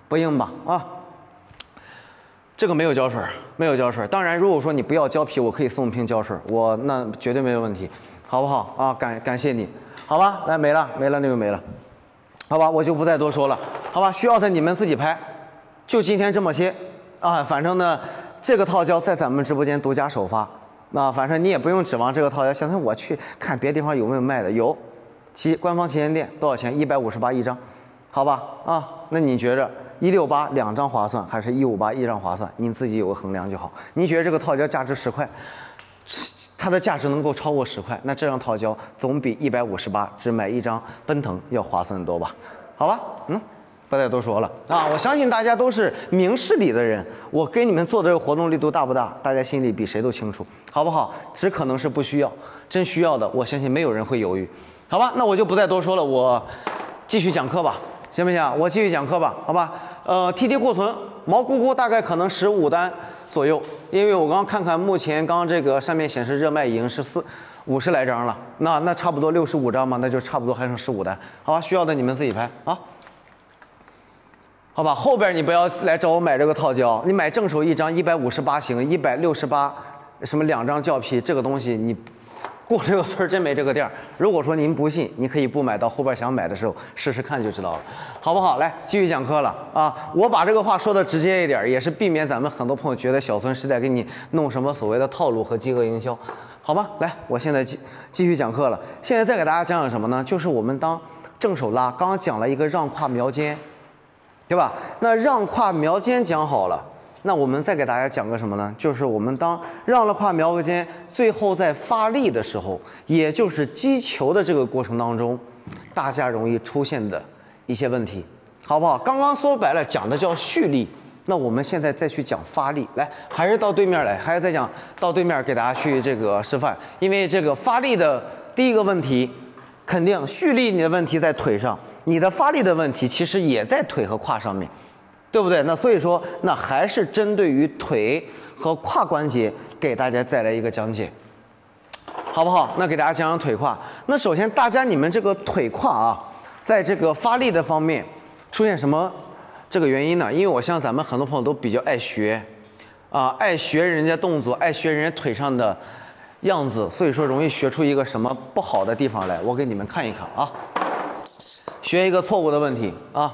不硬吧？啊，这个没有胶水，没有胶水。当然，如果说你不要胶皮，我可以送瓶胶水，那绝对没有问题，好不好？啊，感谢你，好吧？来，没了，那就没了，好吧？我就不再多说了，好吧？需要的你们自己拍，就今天这么些啊。反正呢，这个套胶在咱们直播间独家首发，反正你也不用指望这个套胶。想想我去看别的地方有没有卖的，有，官方旗舰店多少钱？158一张，好吧？啊，那你觉着168两张划算，还是158一张划算？您自己有个衡量就好。您觉得这个套胶价值10块，它的价值能够超过10块，那这张套胶总比158只买一张奔腾要划算得多吧？好吧，不再多说了啊！我相信大家都是明事理的人，我给你们做的这个活动力度大不大？大家心里比谁都清楚，好不好？只可能是不需要，真需要的，我相信没有人会犹豫，好吧？那我就不再多说了，我继续讲课吧。行不行？我继续讲课吧，好吧？TT 库存毛咕咕大概可能15单左右，因为我刚看目前刚这个上面显示热卖已经是50来张了，那差不多65张嘛，那就差不多还剩15单，好吧？需要的你们自己拍啊，好吧？后边你不要来找我买这个套胶，你买正手一张158型168什么2张胶皮，这个东西你。过这个村真没这个店儿。如果说您不信，你可以不买，到后边想买的时候试试看就知道了，好不好？来继续讲课了啊！我把这个话说的直接一点，也是避免咱们很多朋友觉得小孙是在给你弄什么所谓的套路和饥饿营销，好吧？来，我现在继续讲课了。现在再给大家讲讲什么呢？就是我们当正手拉，刚刚讲了一个让胯瞄肩，对吧？那让胯瞄肩讲好了。那我们再给大家讲个什么呢？就是我们当让了胯瞄个肩，最后在发力的时候，也就是击球的这个过程当中，大家容易出现的一些问题，好不好？刚刚说白了讲的叫蓄力，那我们现在再去讲发力，来，还是到对面来，还是再讲到对面给大家去这个示范，因为这个发力的第一个问题，肯定蓄力你的问题在腿上，你的发力的问题其实也在腿和胯上面。对不对？那所以说，那还是针对于腿和胯关节给大家再来一个讲解，好不好？那给大家讲讲腿胯。那首先，大家你们这个腿胯啊，在这个发力的方面出现什么这个原因呢？因为我相信咱们很多朋友都比较爱学啊，爱学人家动作，爱学人家腿上的样子，所以说容易学出一个什么不好的地方来。我给你们看一看啊，学一个错误的问题啊。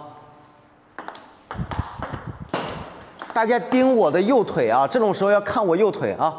大家盯我的右腿啊，这种时候要看我右腿啊。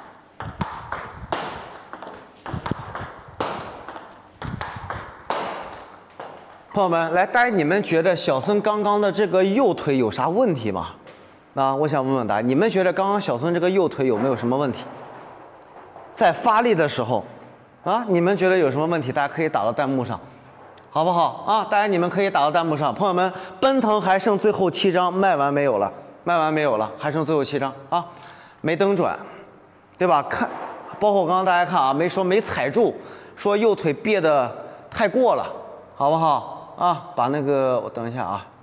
朋友们，来，大家你们觉得小孙刚刚的这个右腿有啥问题吗？我想问问大家，你们觉得刚刚小孙这个右腿有没有什么问题？在发力的时候你们觉得有什么问题？大家可以打到弹幕上，好不好啊？大家你们可以打到弹幕上。朋友们，奔腾还剩最后7张，卖完没有了。还剩最后7张啊，没蹬转，对吧？看，包括刚刚大家看啊，没踩住，说右腿别的太过了，好不好啊？把那个我等一下啊，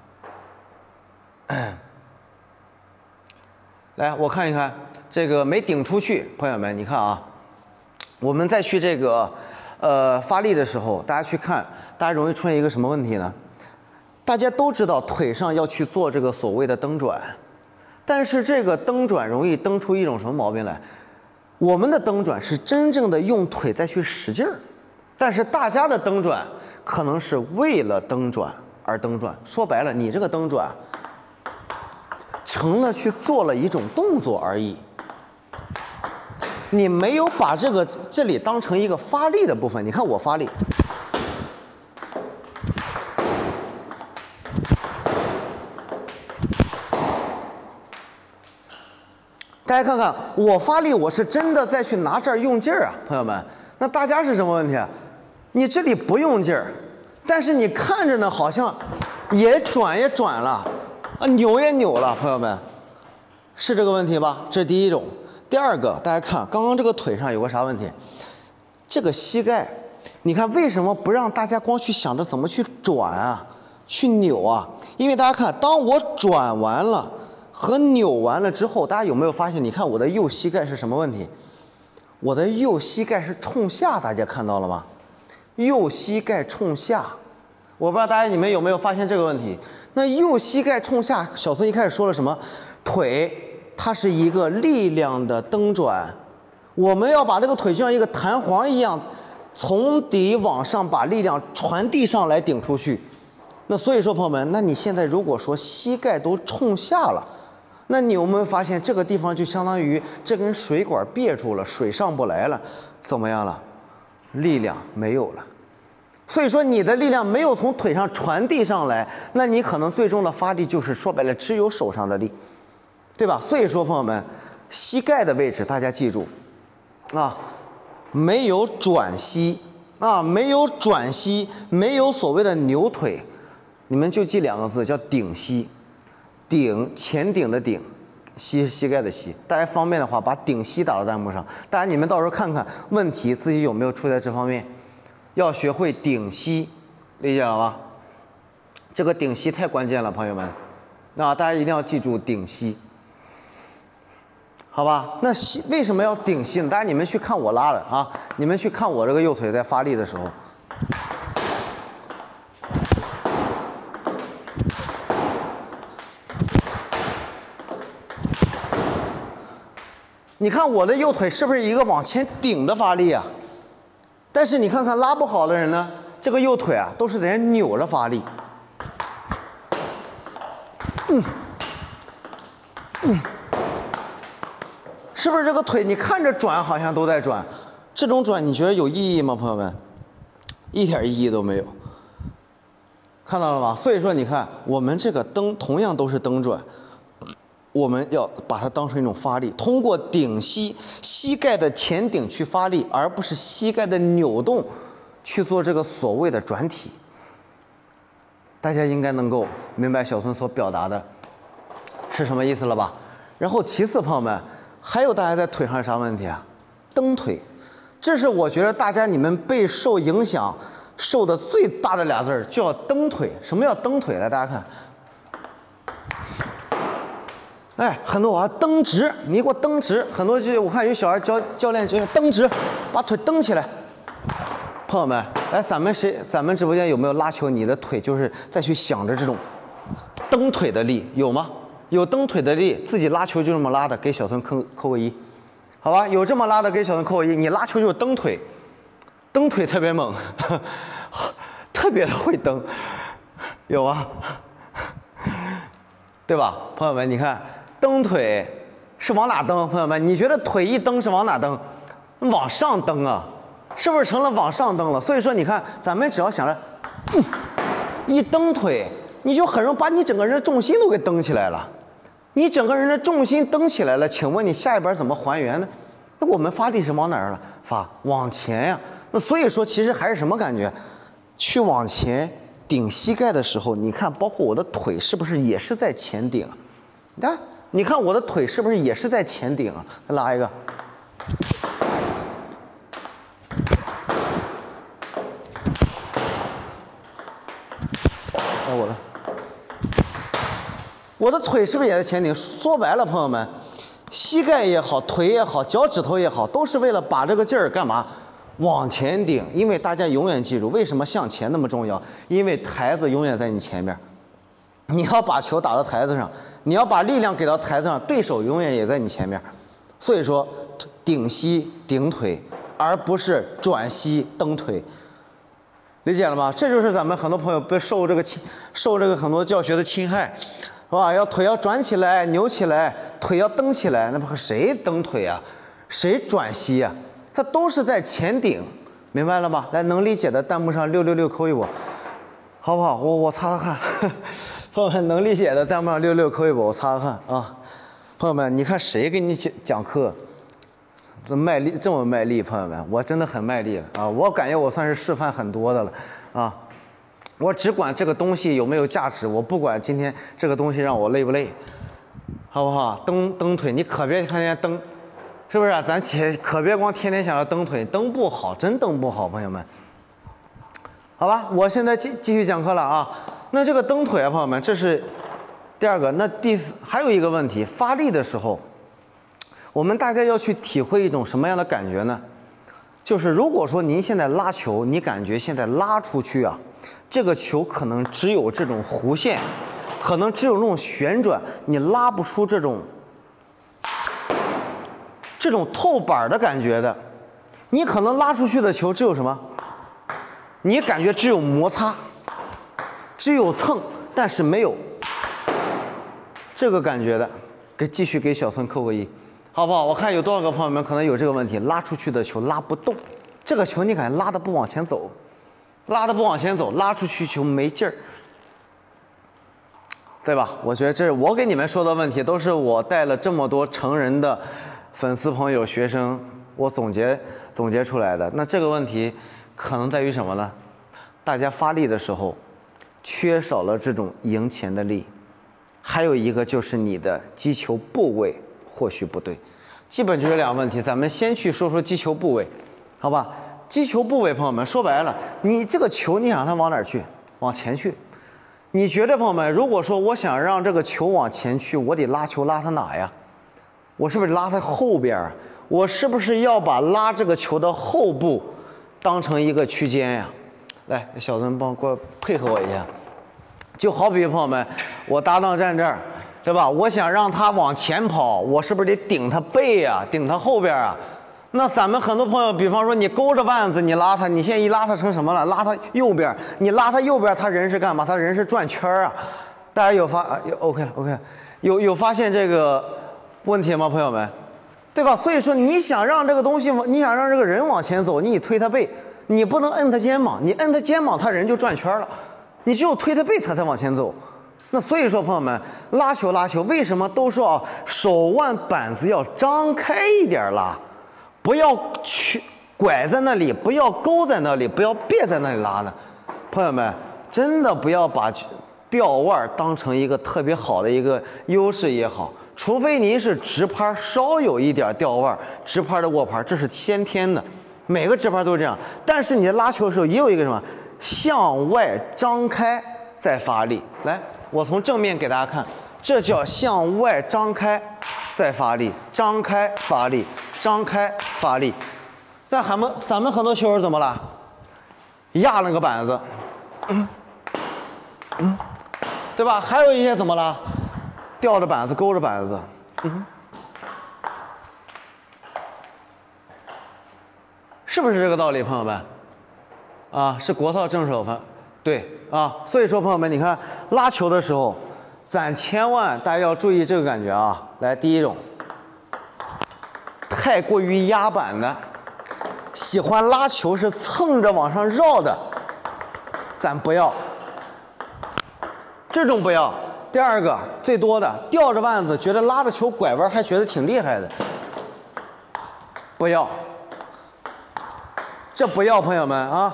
来我看一看这个没顶出去，朋友们你看啊，我们再去这个发力的时候，大家去看，大家容易出现一个什么问题呢？大家都知道腿上要去做这个所谓的蹬转。但是这个蹬转容易蹬出一种什么毛病来？我们的蹬转是真正的用腿再去使劲儿，但是大家的蹬转可能是为了蹬转而蹬转。说白了，你这个蹬转成了去做了一种动作而已，你没有把这里当成一个发力的部分。你看我发力。大家看看我发力，我是真的在去拿这儿用劲儿啊，朋友们。那大家是什么问题？你这里不用劲儿，但是你看着呢，好像也转了，扭也扭了，朋友们，是这个问题吧？这是第一种。第二个，大家看刚刚这个腿上有个啥问题？这个膝盖，你看为什么不让大家光去想着怎么去转啊，去扭啊？因为大家看，当我转完了。和扭完了之后，大家有没有发现？你看我的右膝盖是什么问题？我的右膝盖是冲下，大家看到了吗？右膝盖冲下， 我不知道大家你们有没有发现这个问题？那右膝盖冲下，小孙一开始说了什么？腿它是一个力量的蹬转，我们要把这个腿就像一个弹簧一样，从底往上把力量传递上来顶出去。那所以说，朋友们，那你现在如果说膝盖都冲下了，那你有没有发现这个地方就相当于这根水管别住了，水上不来了，怎么样了？力量没有了。所以说你的力量没有从腿上传递上来，那你可能最终的发力就是说白了只有手上的力，对吧？所以说朋友们，膝盖的位置大家记住啊，没有转膝啊，没有转膝，没有所谓的扭腿，你们就记2个字叫顶膝。顶前顶的顶，膝盖的膝。大家方便的话把顶膝打到弹幕上，大家你们到时候看看问题自己有没有出在这方面。要学会顶膝，理解了吗？这个顶膝太关键了，朋友们。那大家一定要记住顶膝，好吧？那为什么要顶膝呢？大家你们去看我拉的啊，你们去看我这个右腿在发力的时候，你看我的右腿是不是一个往前顶的发力啊？但是你看看拉不好的人呢，这个右腿啊都是在人扭着发力。是不是这个腿你看着转好像都在转，这种转你觉得有意义吗，朋友们？一点意义都没有。看到了吗？所以说你看我们这个蹬同样都是蹬转。我们要把它当成一种发力，通过顶膝膝盖的前顶去发力，而不是膝盖的扭动去做这个所谓的转体。大家应该能够明白小孙所表达的是什么意思了吧？然后其次，朋友们，还有大家在腿上啥问题啊？蹬腿，这是我觉得大家你们备受影响受的最大的俩字儿，叫蹬腿。什么叫蹬腿？来，大家看。哎，很多我要蹬直，你给我蹬直。很多我看有小孩教练就蹬直，把腿蹬起来。朋友们，来，咱们直播间有没有拉球？你的腿就是再去想着这种蹬腿的力，有吗？有蹬腿的力，自己拉球就这么拉的，给小孙扣个1，好吧？有这么拉的，给小孙扣个1。你拉球就是蹬腿，蹬腿特别猛，特别的会蹬，有啊，对吧？朋友们，你看。蹬腿是往哪蹬？朋友们，你觉得腿一蹬是往哪蹬？往上蹬啊，是不是成了往上蹬了？所以说，你看，咱们只要想着，一蹬腿，你就很容易把你整个人的重心都给蹬起来了。你整个人的重心蹬起来了，请问你下一板怎么还原呢？那我们发力是往哪儿了？往前呀。那所以说，其实还是什么感觉？去往前顶膝盖的时候，你看，包括我的腿是不是也是在前顶？你看我的腿是不是也是在前顶啊？再拉一个，我的腿是不是也在前顶？说白了，朋友们，膝盖也好，腿也好，脚趾头也好，都是为了把这个劲儿干嘛？往前顶。因为大家永远记住，为什么向前那么重要？因为台子永远在你前面。你要把球打到台子上，你要把力量给到台子上，对手永远也在你前面。所以说，顶膝顶腿，而不是转膝蹬腿，理解了吗？这就是咱们很多朋友被受这个很多教学的侵害，是吧？腿要转起来，扭起来，腿要蹬起来，那不谁蹬腿啊？谁转膝啊？它都是在前顶，明白了吗？来，能理解的弹幕上666扣一波，好不好？我擦擦看。朋友们能理解的弹幕上66扣一波，我擦擦看啊！朋友们，你看谁给你讲课，这么卖力？朋友们，我真的很卖力了啊！我感觉我算是示范很多的了啊！我只管这个东西有没有价值，我不管今天这个东西让我累不累，好不好？蹬腿，你可别天天蹬，是不是？咱可别光天天想着蹬腿，蹬不好，真蹬不好，朋友们。好吧，我现在继续讲课了啊。那这个蹬腿啊，朋友们，这是第二个。那还有一个问题，发力的时候，我们大家要去体会一种什么样的感觉呢？就是如果说您现在拉球，你感觉现在拉出去啊， 这个球可能只有这种弧线，可能只有那种旋转，你拉不出这种透板的感觉的。你可能拉出去的球只有什么？你感觉只有摩擦，只有蹭，但是没有这个感觉的。继续给小孙扣个1，好不好？我看有多少个朋友们可能有这个问题，拉出去的球拉不动，这个球你感觉拉的不往前走，拉的不往前走，拉出去球没劲儿，对吧？我觉得这是我给你们说的问题，都是我带了这么多成人的粉丝朋友、学生，我总结出来的。那这个问题可能在于什么呢？大家发力的时候缺少了这种迎前的力。还有一个就是你的击球部位或许不对，基本就是2个问题。咱们先去说说击球部位，好吧？击球部位，朋友们，说白了，你这个球你想让它往哪儿去？往前去。你觉得，朋友们，如果说我想让这个球往前去，我得拉球拉它哪呀？我是不是拉它后边？我是不是要把拉这个球的后部当成一个区间呀？来，小曾给我配合我一下。就好比朋友们，我搭档站这儿，对吧？我想让他往前跑，我是不是得顶他背啊，顶他后边啊？那咱们很多朋友，比方说你勾着腕子，你拉他，你现在一拉他成什么了？拉他右边，你拉他右边，他人是干嘛？他人是转圈啊。大家有OK 了，有发现这个问题吗，朋友们？对吧？所以说你想让这个东西，你想让这个人往前走，你推他背，你不能摁他肩膀，你摁他肩膀，他人就转圈了。你只有推他背，他才往前走。那所以说，朋友们，拉球，为什么都说啊，手腕板子要张开一点拉，不要去拐在那里，不要勾在那里，不要别在那里拉呢？朋友们，真的不要把吊腕当成一个特别好的一个优势也好，除非您是直拍稍有一点吊腕，直拍的握拍，这是先天的，每个直拍都是这样。但是你在拉球的时候也有一个什么？向外张开再发力，来，我从正面给大家看，这叫向外张开再发力，张开发力，张开发力。咱们很多球友怎么了？压了个板子，对吧？还有一些怎么了？吊着板子，勾着板子，是不是这个道理，朋友们？啊，是国套正手分，对啊，所以说朋友们，你看拉球的时候，咱千万大家要注意这个感觉啊。来，第一种，太过于压板的，喜欢拉球是蹭着往上绕的，咱不要，这种不要。第二个最多的，吊着腕子，觉得拉着球拐弯还觉得挺厉害的，不要，这不要，朋友们啊。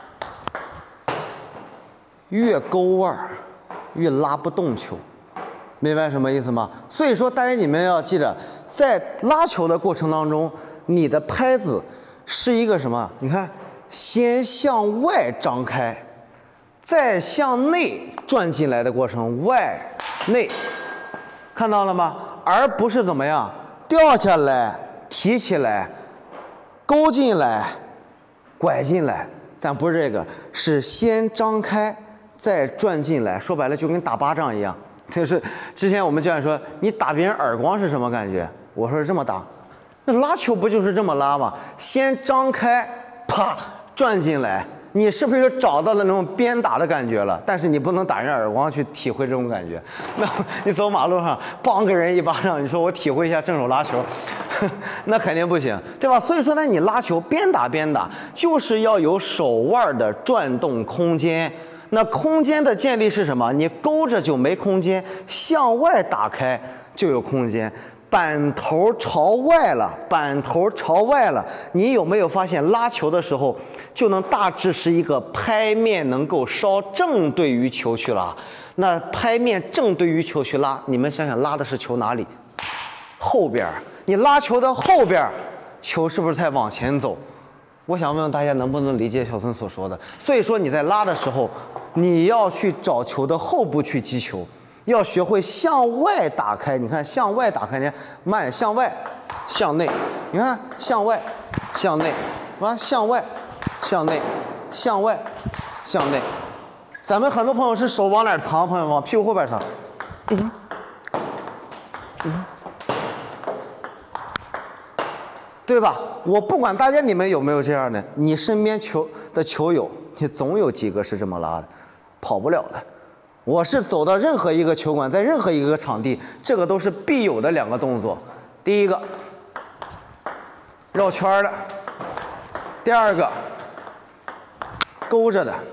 越勾腕越拉不动球，明白什么意思吗？所以说大家你们要记着，在拉球的过程当中，你的拍子是一个什么？你看，先向外张开，再向内转进来的过程，外内，看到了吗？而不是怎么样掉下来、提起来、勾进来、拐进来，咱不是这个，是先张开。再转进来，说白了就跟打巴掌一样。就是之前我们教练说，你打别人耳光是什么感觉？我说是这么打，那拉球不就是这么拉吗？先张开，啪转进来，你是不是找到了那种鞭打的感觉了？但是你不能打人耳光去体会这种感觉。那你走马路上帮个人一巴掌，你说我体会一下正手拉球，那肯定不行，对吧？所以说呢，你拉球边打边打，就是要有手腕的转动空间。那空间的建立是什么？你勾着就没空间，向外打开就有空间。板头朝外了，板头朝外了，你有没有发现拉球的时候就能大致是一个拍面能够稍正对于球去拉？那拍面正对于球去拉，你们想想拉的是球哪里？后边。你拉球的后边，球是不是在往前走？我想问问大家能不能理解小孙所说的？所以说你在拉的时候，你要去找球的后部去击球，要学会向外打开。你看向外打开，你看慢向外，向内，你看向外，向内，完向外，向内，向外，向内， 咱们很多朋友是手往哪儿藏？朋友们往屁股后边藏。对吧？我不管大家你们有没有这样的，你身边球友，你总有几个是这么拉的，跑不了的。我是走到任何一个球馆，在任何一个场地，这个都是必有的2个动作。第一个，绕圈的；第二个，勾着的。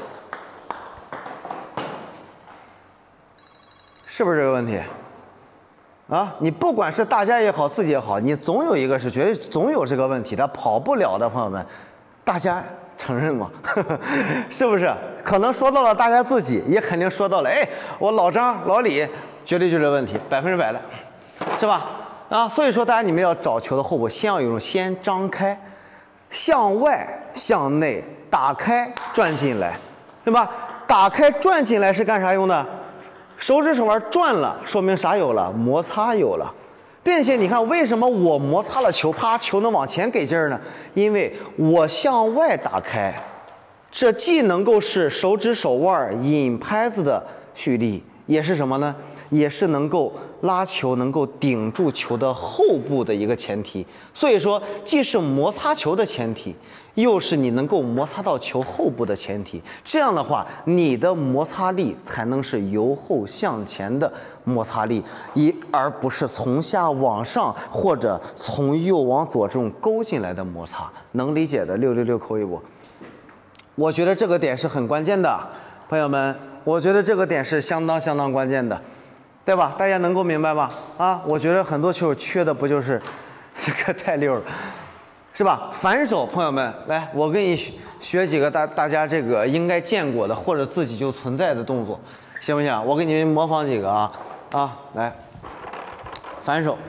是不是这个问题？啊，你不管是大家也好，自己也好，你总有一个是绝对总有这个问题，他跑不了的，朋友们，大家承认吗？是不是？可能说到了大家自己，也肯定说到了，哎，我老张、老李绝对就这问题，100%的，是吧？啊，所以说大家你们要找球的后部，先要有一种先张开，向外向内打开转进来，对吧？打开转进来是干啥用的？手指手腕转了，说明啥有了？摩擦有了，并且你看，为什么我摩擦了球，啪，球能往前给劲儿呢？因为我向外打开，这既能够是手指手腕引拍子的蓄力，也是什么呢？也是能够拉球、能够顶住球的后部的一个前提。所以说，既是摩擦球的前提，又是你能够摩擦到球后部的前提。这样的话，你的摩擦力才能是由后向前的摩擦力，而不是从下往上或者从右往左这种勾进来的摩擦。能理解的666扣一波。我觉得这个点是很关键的，朋友们，我觉得这个点是相当关键的，对吧？大家能够明白吗？啊，我觉得很多球缺的不就是这个太溜了。是吧？反手，朋友们，来，我给你学几个大家这个应该见过的或者自己就存在的动作，行不行？我给你们模仿几个啊，来，反手，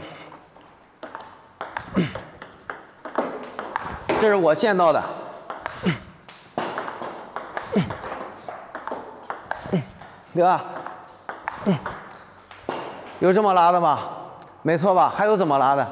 这是我见到的，对吧？有这么拉的吗？没错吧？还有怎么拉的？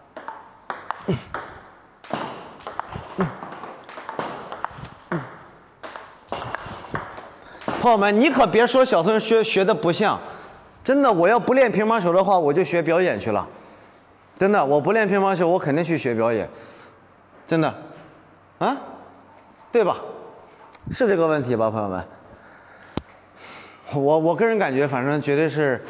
朋友们，你可别说小孙学的不像，真的，我要不练乒乓球的话，我就学表演去了。真的，我不练乒乓球，我肯定去学表演。真的，啊，对吧？是这个问题吧，朋友们？我个人感觉，反正绝对是，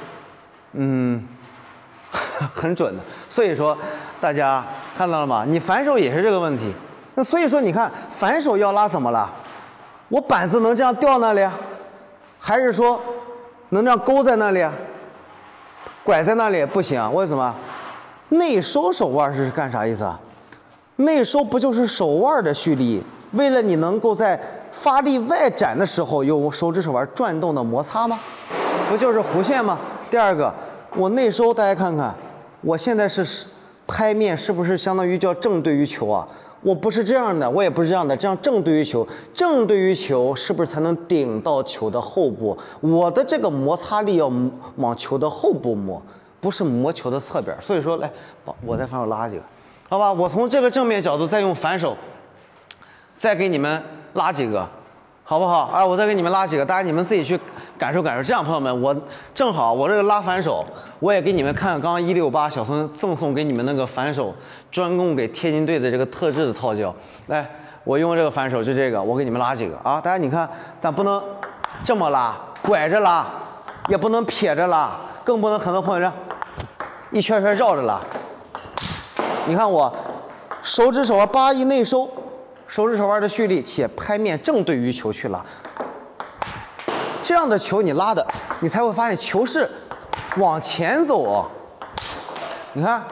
很准的。所以说，大家看到了吗？你反手也是这个问题。那所以说，你看反手要拉怎么拉？我板子能这样掉那里？还是说能这样勾在那里，拐在那里不行？为什么？内收手腕是干啥意思啊？内收不就是手腕的蓄力？为了你能够在发力外展的时候有手指手腕转动的摩擦吗？不就是弧线吗？第二个，我内收，大家看看，我现在是拍面，是不是相当于叫正对于球啊？我不是这样的，我也不是这样的，这样正对于球，正对于球是不是才能顶到球的后部？我的这个摩擦力要往球的后部磨，不是磨球的侧边。所以说，来，我再反手拉几个，好吧？我从这个正面角度再用反手，再给你们拉几个，好不好？啊，我再给你们拉几个，大家你们自己去感受感受。这样，朋友们，我正好我这个拉反手，我也给你们看看刚刚168小孙赠送给你们那个反手，专供给天津队的这个特制的套教。来，我用这个反手就这个，我给你们拉几个啊！大家你看，咱不能这么拉，拐着拉，也不能撇着拉，更不能很多朋友这样一圈圈绕着拉。你看我手指手腕8一内收。手指手腕的蓄力，且拍面正对于球去拉，这样的球你拉的，你才会发现球是往前走。你看，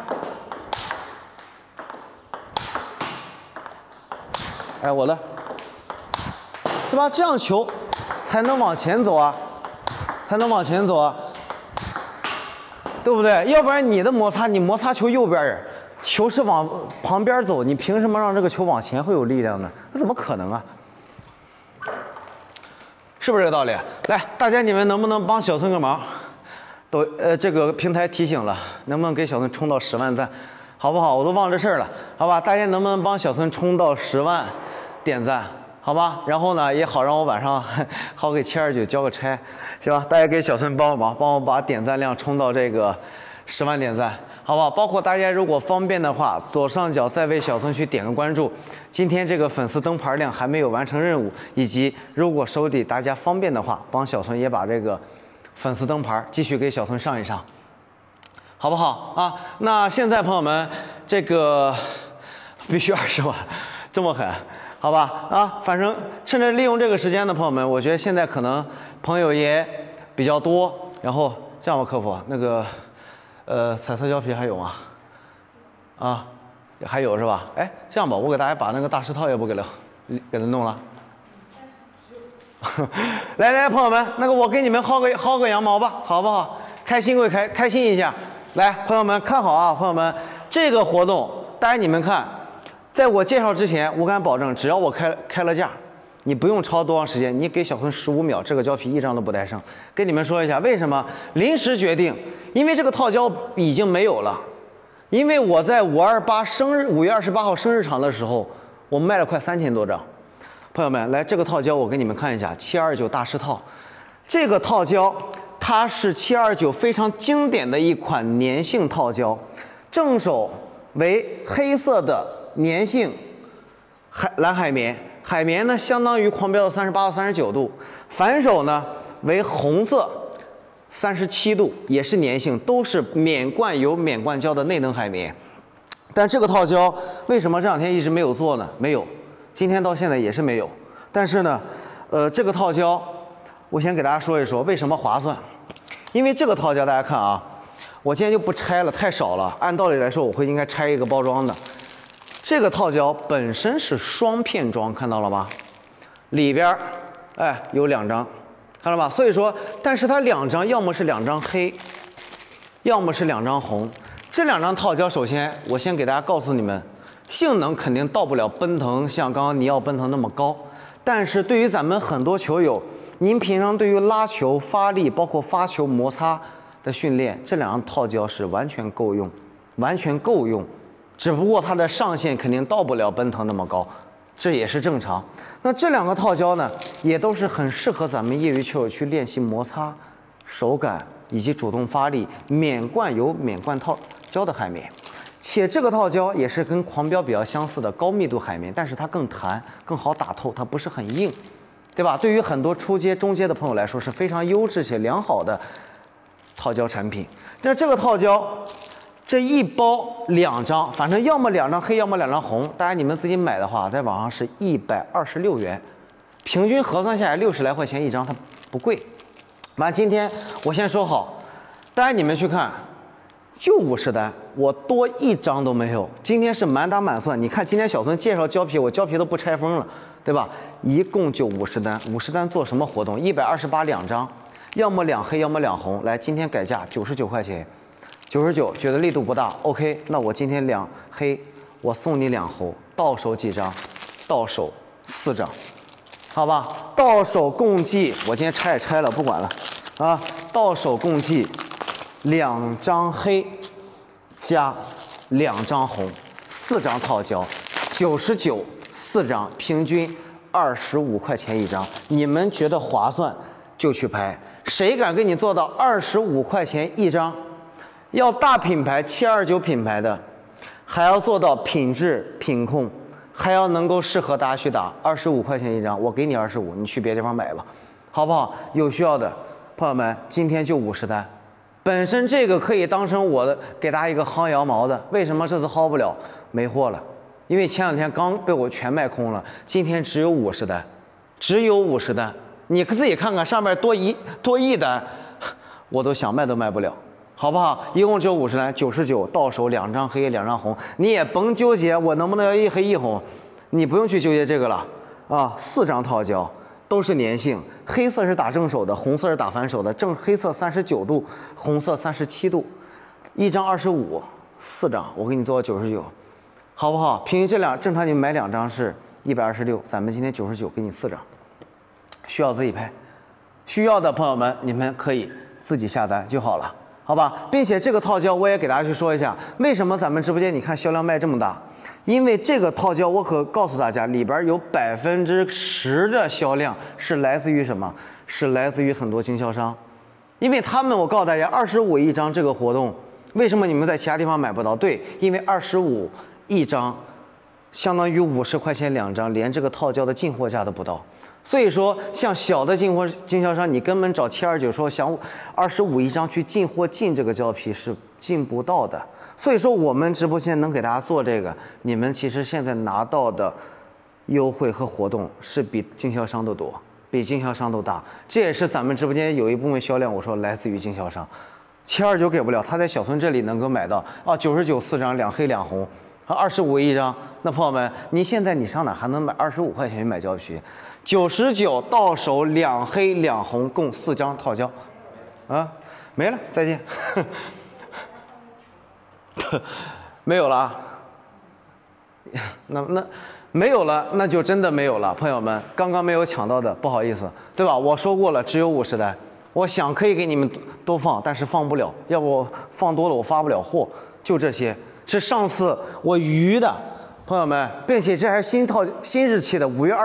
哎，我的，对吧？这样球才能往前走啊，才能往前走啊，对不对？要不然你的摩擦，你摩擦球右边儿。球是往旁边走，你凭什么让这个球往前会有力量呢？那怎么可能啊？是不是这个道理？来，大家你们能不能帮小孙个忙？这个平台提醒了，能不能给小孙冲到10万赞？好不好？我都忘这事儿了，好吧？大家能不能帮小孙冲到10万点赞？ 好吧？然后呢，也好让我晚上好给729交个差，行吧？大家给小孙帮个忙，帮我把点赞量冲到这个10万点赞，好不好？包括大家如果方便的话，左上角再为小孙去点个关注。今天这个粉丝灯牌量还没有完成任务，以及如果手底大家方便的话，帮小孙也把这个粉丝灯牌继续给小孙上一上，好不好啊？那现在朋友们，这个必须20万，这么狠。好吧，啊，反正趁着利用这个时间的朋友们，我觉得现在可能朋友也比较多。然后这样吧，客服，那个，彩色胶皮还有吗？啊，还有是吧？哎，这样吧，我给大家把那个大石套也不给他弄了。来，朋友们，那个我给你们薅个羊毛吧，好不好？开心归开心一下。来，朋友们看好啊，朋友们，这个活动，大家你们看。在我介绍之前，我敢保证，只要我开了价，你不用超多长时间，你给小孙15秒，这个胶皮一张都不带剩。跟你们说一下，为什么临时决定？因为这个套胶已经没有了。因为我在5月28号生日场的时候，我卖了快3000多张。朋友们，来这个套胶我给你们看一下，729大师套。这个套胶它是729非常经典的一款粘性套胶，正手为黑色的粘性蓝海绵，海绵呢相当于狂飙的38到39度，反手呢为红色37度，也是粘性，都是免冠油、免冠胶的内能海绵。但这个套胶为什么这2天一直没有做呢？没有，今天到现在也是没有。但是呢，这个套胶我先给大家说一说为什么划算，因为这个套胶大家看啊，我今天就不拆了，太少了。按道理来说，我会应该拆一个包装的。这个套胶本身是双片装，看到了吗？里边有2张，看到吧？所以说，但是它2张要么是2张黑，要么是2张红。这2张套胶，首先我先给大家告诉你们，性能肯定到不了奔腾像刚刚尼奥奔腾那么高，但是对于咱们很多球友，您平常对于拉球、发力，包括发球摩擦的训练，这2张套胶是完全够用，完全够用。只不过它的上限肯定到不了奔腾那么高，这也是正常。那这2个套胶呢，也都是很适合咱们业余球友去练习摩擦、手感以及主动发力，免冠油、免冠套胶的海绵。且这个套胶也是跟狂飙比较相似的高密度海绵，但是它更弹、更好打透，它不是很硬，对吧？对于很多初阶、中阶的朋友来说是非常优质且良好的套胶产品。那这个套胶。这一包2张，反正要么2张黑，要么2张红。大家你们自己买的话，在网上是126元，平均核算下来60来块钱一张，它不贵。完，今天我先说好，大家你们去看，就50单，我多1张都没有。今天是满打满算，你看今天小孙介绍胶皮，我胶皮都不拆封了，对吧？一共就50单，50单做什么活动？128 2张，要么2黑，要么2红。来，今天改价99块钱。99，觉得力度不大 ，OK， 那我今天2黑，我送你2红，到手几张？到手4张，好吧？到手共计，我今天拆也拆了，不管了啊。到手共计2张黑加2张红，4张套胶，99 4张，平均25块钱一张。你们觉得划算就去拍，谁敢给你做到25块钱一张？要大品牌729品牌的，还要做到品质品控，还要能够适合大家去打，25块钱一张，我给你25，你去别的地方买吧，好不好？有需要的朋友们，今天就50单。本身这个可以当成我的给大家一个薅羊毛的，为什么这次薅不了？没货了，因为前2天刚被我全卖空了，今天只有50单，只有50单。你自己看看上面多一单，我都想卖都卖不了。好不好？一共只有50单，99到手2张黑2张红，你也甭纠结我能不能要1黑1红，你不用去纠结这个了啊。4张套胶都是粘性，黑色是打正手的，红色是打反手的，黑色39度，红色37度，一张25，4张我给你做到99，好不好？平均这正常你们买2张是126，咱们今天99给你4张，需要自己拍，需要的朋友们你们可以自己下单就好了。 好吧？并且这个套胶我也给大家去说一下，为什么咱们直播间你看销量卖这么大？因为这个套胶我可告诉大家，里边有10%的销量是来自于什么？是来自于很多经销商，因为他们我告诉大家，25一张这个活动，为什么你们在其他地方买不到？对，因为25一张，相当于50块钱2张，连这个套胶的进货价都不到。所以说，像小的经销商，你根本找729说想25一张去进货进这个胶皮是进不到的。所以说，我们直播间能给大家做这个，你们其实现在拿到的优惠和活动是比经销商都多，比经销商都大。这也是咱们直播间有一部分销量，我说来自于经销商。729给不了，他在小孙这里能够买到啊，99 4张，2黑2红。25一张，那朋友们，你现在你上哪还能买25块钱买胶皮？99到手2黑2红，共4张套胶，啊，没了，再见，没有了啊，那没有了，那就真的没有了，朋友们，刚刚没有抢到的，不好意思，对吧？我说过了，只有50单，我想可以给你们都放，但是放不了，要不放多了我发不了货，就这些。是上次我余的，朋友们，并且这还是新日期的，5月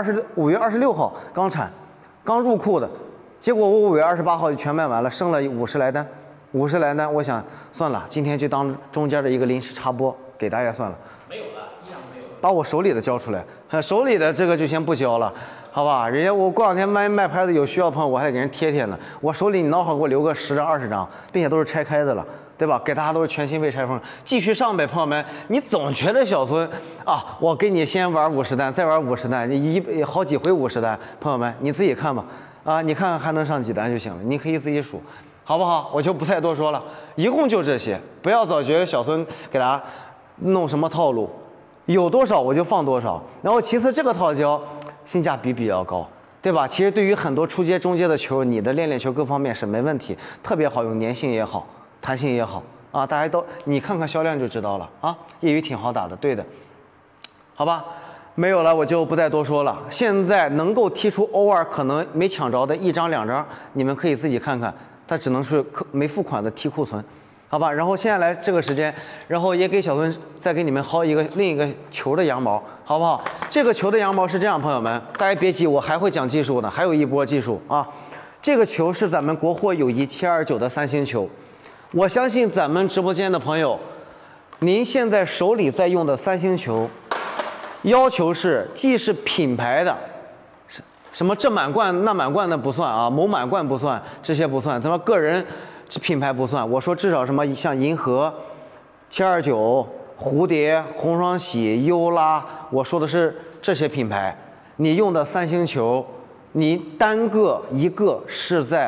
26号刚产，刚入库的，结果我5月28号就全卖完了，剩了50来单，50来单，我想算了，今天就当中间的一个临时插播，给大家算了。 没有了，依然没有了。 把我手里的交出来，手里的这个就先不交了，好吧？人家我过两天卖牌子有需要的朋友，我还得给人贴呢。我手里你孬好给我留个10张20张，并且都是拆开的了。对吧？给大家都是全新未拆封，继续上呗，朋友们。你总觉得小孙啊，我给你先玩50单，再玩50单，你好几回50单，朋友们你自己看吧。啊，你看看还能上几单就行了，你可以自己数，好不好？我就不再多说了，一共就这些，不要总觉得小孙给大家弄什么套路，有多少我就放多少。然后其次这个套胶性价比比较高。对吧？其实对于很多初阶、中阶的球，你的练球各方面是没问题，特别好用，粘性也好。弹性也好啊，大家都你看看销量就知道了啊，业余挺好打的，对的，好吧，没有了我就不再多说了。现在能够踢出偶尔可能没抢着的1张2张，你们可以自己看看，它只能是没付款的提库存，好吧。然后现在来这个时间，然后也给小孙再给你们薅另一个球的羊毛，好不好？这个球的羊毛是这样，朋友们，大家别急，我还会讲技术呢，还有一波技术啊。这个球是咱们国货友谊729的3星球。我相信咱们直播间的朋友，您现在手里在用的3星球，要求是既是品牌的，什么这满贯那满贯的不算啊，某满贯不算，这些不算，咱们个人品牌不算。我说至少什么像银河、729、蝴蝶、红双喜、优拉，我说的是这些品牌，你用的3星球，你单个一个是在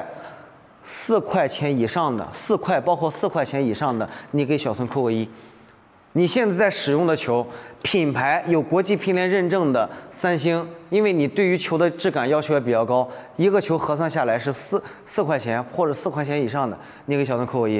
4块钱以上的，4块包括4块钱以上的，你给小孙扣个1。你现在在使用的球，品牌有国际乒联认证的3星，因为你对于球的质感要求也比较高，一个球核算下来是4块钱或者4块钱以上的，你给小孙扣个1，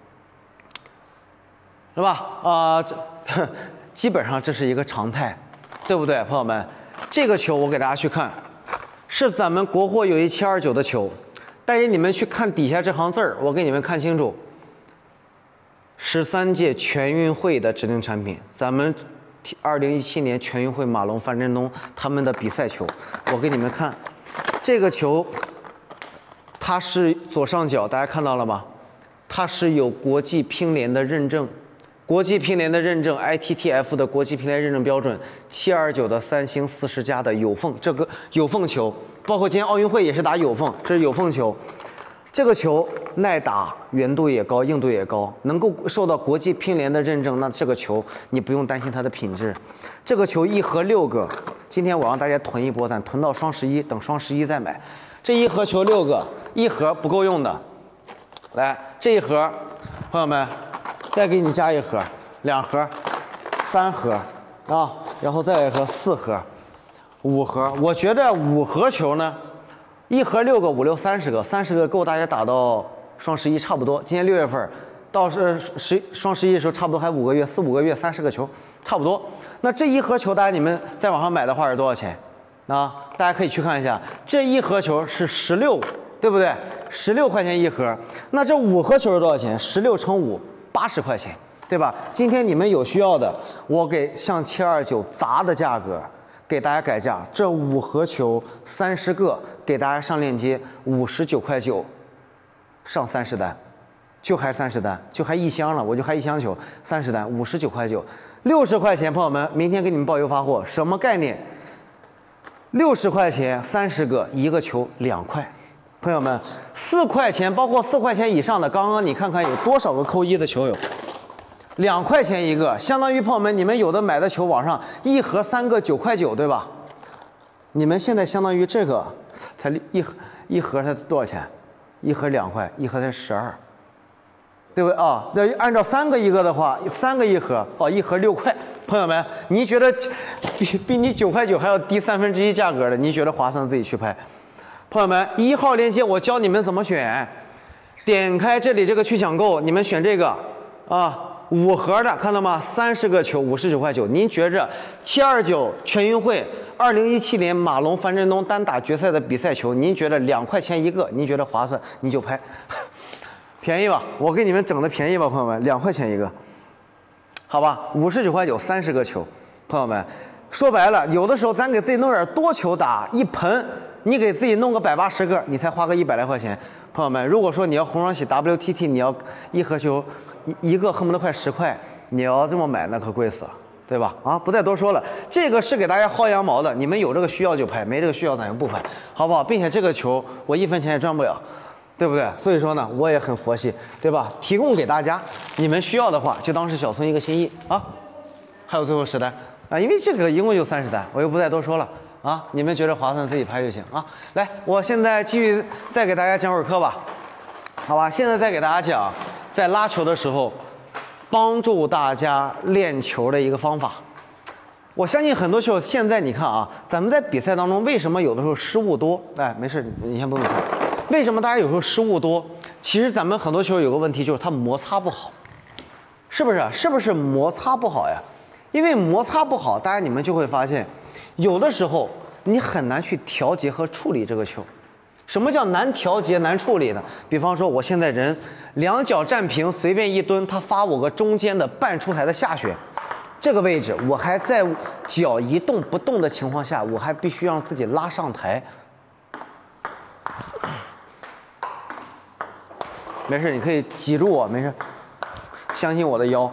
是吧？基本上这是一个常态，对不对，朋友们？这个球我给大家去看，是咱们国货友谊729的球。带着你们去看底下这行字儿，我给你们看清楚。13届全运会的指定产品，咱们2017年全运会马龙、樊振东他们的比赛球，我给你们看。这个球，它是左上角，大家看到了吗？它是有国际乒联的认证，国际乒联的认证 ，ITTF 的国际乒联认证标准，729的3星40加的有缝，这个有缝球。包括今天奥运会也是打有缝，这是有缝球。这个球耐打，圆度也高，硬度也高，能够受到国际乒联的认证。那这个球你不用担心它的品质。这个球1盒6个，今天我让大家囤一波，咱囤到双11，等双11再买。这1盒球6个，1盒不够用的。来，这1盒，朋友们，再给你加1盒，2盒，3盒啊，然后再来一盒4盒。5盒，我觉得5盒球呢，1盒6个，5、6、30个，30个够大家打到双11差不多。今年6月份到双11的时候，差不多还5个月，4、5个月30个球，差不多。那这1盒球，大家你们在网上买的话是多少钱？啊，大家可以去看一下，这1盒球是16 对不对？16块钱一盒，那这5盒球是多少钱？16乘5，80块钱，对吧？今天你们有需要的，我给像729砸的价格给大家改价，这5盒球30个给大家上链接，59块9，上30单。就还30单，就还1箱了，我就还1箱球，30单，59块9，60块钱，朋友们，明天给你们报邮发货，什么概念？60块钱30个，一个球2块，朋友们，4块钱，包括4块钱以上的，刚刚你看看有多少个扣1的球友，2块钱一个，相当于朋友们，你们有的买的球网上1盒3个9块9，对吧？你们现在相当于这个才一盒才多少钱？1盒2块，一盒才12。对不对啊？那按照3个一个的话，3个一盒哦，一盒6块。朋友们，你觉得比你9块9还要低1/3价格的，你觉得划算自己去拍。朋友们，1号链接我教你们怎么选，点开这里这个去抢购，你们选这个啊，5盒的，看到吗？30个球59块9。您觉着729全运会2017年马龙、樊振东单打决赛的比赛球，您觉得2块钱一个，您觉得划算，你就拍。便宜吧，我给你们整的便宜吧，朋友们，2块钱一个，好吧，59块9，30个球，朋友们，说白了，有的时候咱给自己弄点多球打，一盆，你给自己弄个180个，你才花个100来块钱，朋友们，如果说你要红双喜 WTT， 你要一盒球一个恨不得快10块，你要这么买那可贵死了，对吧？啊，不再多说了，这个是给大家薅羊毛的，你们有这个需要就拍，没这个需要咱就不拍，好不好？并且这个球我1分钱也赚不了。对不对？所以说呢，我也很佛系，对吧？提供给大家，你们需要的话就当是小村一个心意啊。还有最后10单啊，因为这个一共就30单，我又不再多说了啊。你们觉得划算自己拍就行啊。来，我现在继续再给大家讲会儿课吧，好吧？现在再给大家讲，在拉球的时候，帮助大家练球的一个方法。我相信很多时候，现在你看啊，咱们在比赛当中为什么有的时候失误多？哎，没事，你先不用看。为什么大家有时候失误多？其实咱们很多球有个问题，就是它摩擦不好，是不是？是不是摩擦不好呀？因为摩擦不好，大家你们就会发现，有的时候你很难去调节和处理这个球。什么叫难调节、难处理呢？比方说，我现在人2脚站平，随便一蹲，他发我个中间的半出台的下旋，这个位置我还在脚一动不动的情况下，我还必须让自己拉上台。没事，你可以挤住我，没事，相信我的腰。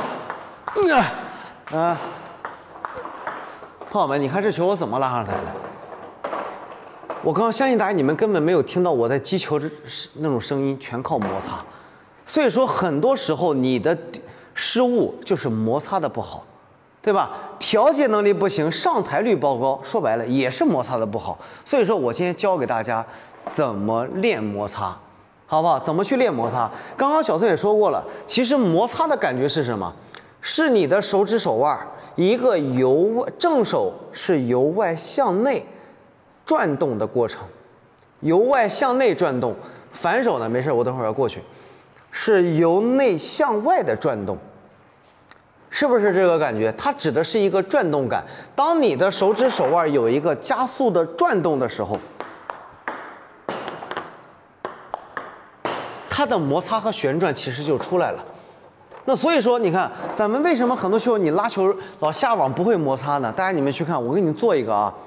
朋友们，你看这球我怎么拉上台的？我刚刚相信大家，你们根本没有听到我在击球的那种声音，全靠摩擦。所以说，很多时候你的失误就是摩擦的不好，对吧？调节能力不行，上台率爆高，说白了也是摩擦的不好。所以说我今天教给大家怎么练摩擦。好不好？怎么去练摩擦？刚刚小崔也说过了，其实摩擦的感觉是什么？是你的手指手腕一个正手是由外向内转动的过程，由外向内转动。反手呢，没事，我等会儿要过去，是由内向外的转动，是不是这个感觉？它指的是一个转动感。当你的手指手腕有一个加速的转动的时候，它的摩擦和旋转其实就出来了。那所以说，你看咱们为什么很多时候你拉球老下网不会摩擦呢？大家你们去看，我给你做一个啊，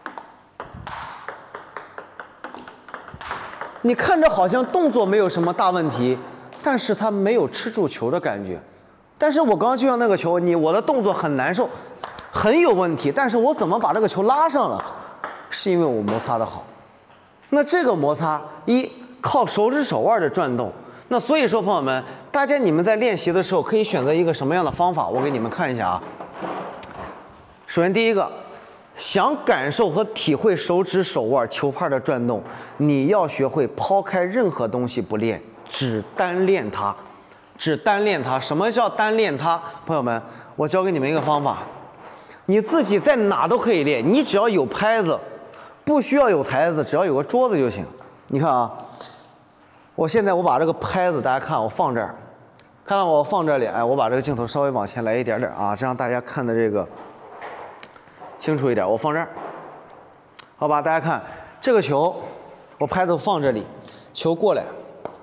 你看着好像动作没有什么大问题，但是它没有吃住球的感觉。但是我刚刚就像那个球，我的动作很难受，很有问题，但是我怎么把这个球拉上了？是因为我摩擦的好。那这个摩擦靠手指手腕的转动。那所以说，朋友们，大家你们在练习的时候可以选择一个什么样的方法？我给你们看一下啊。首先第一个，想感受和体会手指手腕球拍的转动，你要学会抛开任何东西不练，只单练它，只单练它。什么叫单练它？朋友们，我教给你们一个方法，你自己在哪都可以练，你只要有拍子，不需要有台子，只要有个桌子就行。你看啊，我现在把这个拍子，大家看我放这儿，看到我放这里，哎，我把这个镜头稍微往前来一点点啊，这样大家看的这个清楚一点。我放这儿，好吧，大家看这个球，我拍子放这里， 球过来。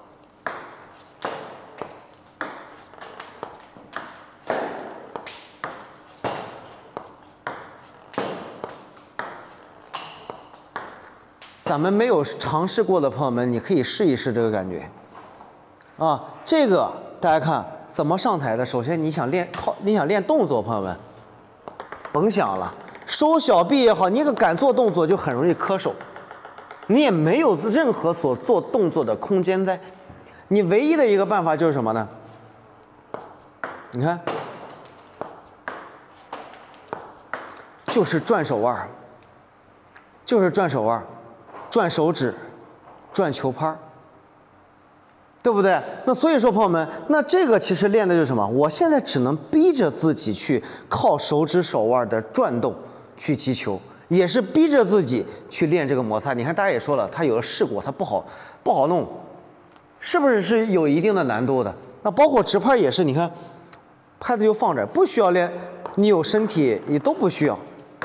咱们没有尝试过的朋友们，你可以试一试这个感觉。啊，这个大家看怎么上台的？首先你想练动作，朋友们，甭想了，收小臂也好，你敢做动作就很容易磕手，你也没有任何所做动作的空间在。你唯一的一个办法就是什么呢？你看，就是转手腕，就是转手腕。转手指，转球拍，对不对？那所以说，朋友们，那这个其实练的就是什么？我现在只能逼着自己去靠手指手腕的转动去击球，也是逼着自己去练这个摩擦。你看，大家也说了，他有了试过，他不好弄，是不是有一定的难度的？那包括直拍也是，你看，拍子就放这儿，不需要练，你有身体也都不需要。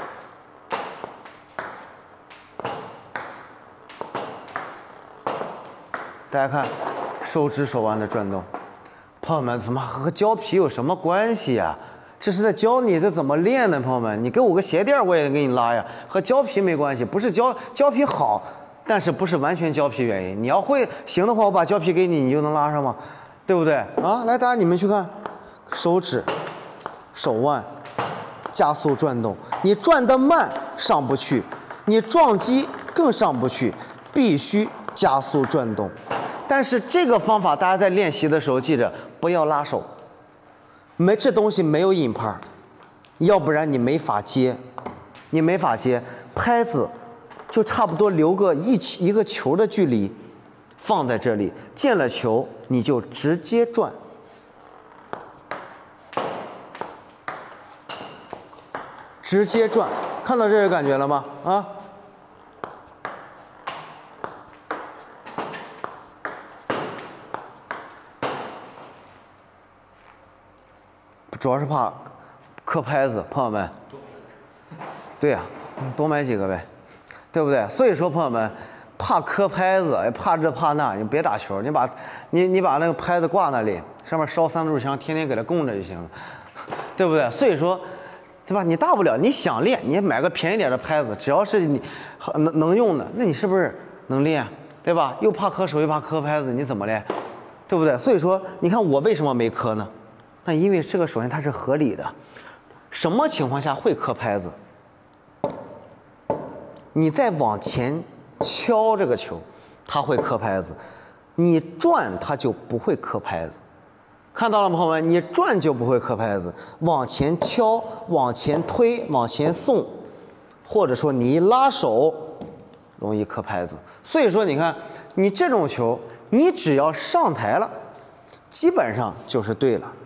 大家看，手指手腕的转动，朋友们，怎么和胶皮有什么关系呀？这是在教你这怎么练的，朋友们。你给我个鞋垫，我也给你拉呀，和胶皮没关系。不是胶皮好，但是不是完全胶皮原因。你要会行的话，我把胶皮给你，你就能拉上吗？对不对？啊，来，大家你们去看，手指、手腕加速转动，你转得慢上不去，你撞击更上不去，必须加速转动。但是这个方法，大家在练习的时候记着不要拉手，这东西没有引拍，要不然你没法接，拍子就差不多留个一个球的距离，放在这里，见了球你就直接转，看到这个感觉了吗？啊？主要是怕磕拍子，朋友们。对呀，多买几个呗，对不对？所以说，朋友们，怕磕拍子，怕这怕那，你别打球，你把那个拍子挂那里，上面烧3炷香，天天给它供着就行了，对不对？所以说，对吧？你大不了你想练，你买个便宜点的拍子，只要是你能用的，那你是不是能练？对吧？又怕磕手，又怕磕拍子，你怎么练？对不对？所以说，你看我为什么没磕呢？那因为这个首先它是合理的，什么情况下会磕拍子？你再往前敲这个球，它会磕拍子；你转它就不会磕拍子。看到了吗，朋友们？你转就不会磕拍子，往前敲、往前推、往前送，或者说你一拉手，容易磕拍子。所以说，你看你这种球，你只要上台了，基本上就是对了。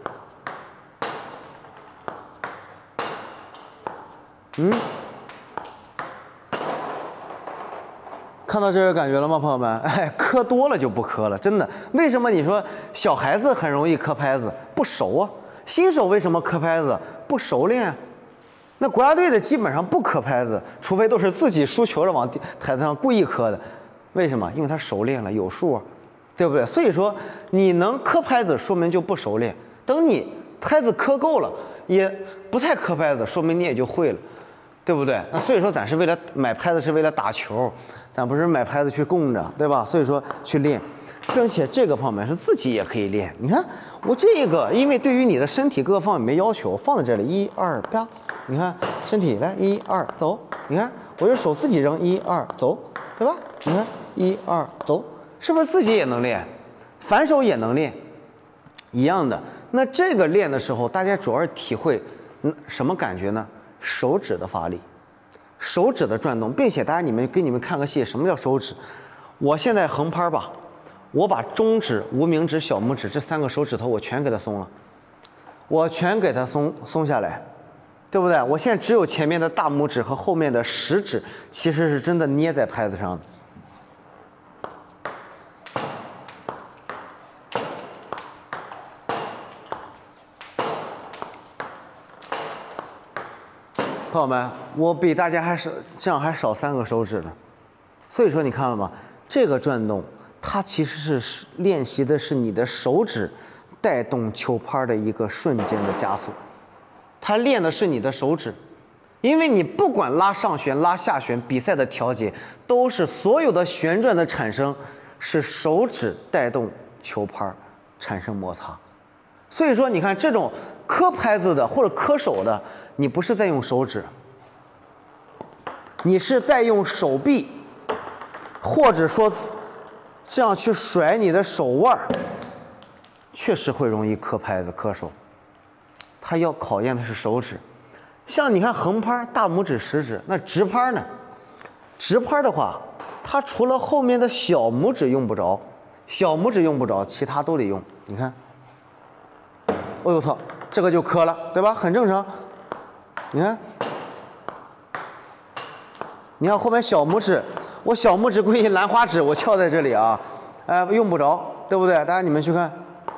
看到这个感觉了吗，朋友们？哎，磕多了就不磕了，真的。为什么你说小孩子很容易磕拍子？不熟啊。新手为什么磕拍子？不熟练啊。那国家队的基本上不磕拍子，除非都是自己输球了往台子上故意磕的。为什么？因为他熟练了，有数啊，对不对？所以说你能磕拍子，说明就不熟练。等你拍子磕够了，也不太磕拍子，说明你也就会了。对不对？那所以说，咱是为了买拍子，是为了打球，咱不是买拍子去供着，对吧？所以说去练，并且这个朋友们是自己也可以练。你看我这个，因为对于你的身体各个方面没要求，放在这里1、2啪，你看身体来1、2走，你看我这手自己扔1、2走，对吧？你看1、2走，是不是自己也能练？反手也能练，一样的。那这个练的时候，大家主要是体会什么感觉呢？手指的发力，手指的转动，并且给你们看个戏，什么叫手指？我现在横拍吧，我把中指、无名指、小拇指这3个手指头我全给它松了，我全给它松下来，对不对？我现在只有前面的大拇指和后面的食指，其实是真的捏在拍子上的。朋友们，我比大家这样还少3个手指呢，所以说你看了吗？这个转动它其实是练习的是你的手指带动球拍的一个瞬间的加速，它练的是你的手指，因为你不管拉上旋、拉下旋，比赛的调节都是所有的旋转的产生是手指带动球拍产生摩擦。所以说，你看这种磕拍子的或者磕手的，你不是在用手指，你是在用手臂，或者说这样去甩你的手腕，确实会容易磕拍子、磕手。它要考验的是手指。像你看横拍、大拇指、食指，那直拍呢？直拍的话，它除了后面的小拇指用不着，其他都得用。你看。哦呦操，这个就磕了，对吧？很正常。你看，后面小拇指，我小拇指归兰花指，我翘在这里啊，用不着，对不对？大家你们去看，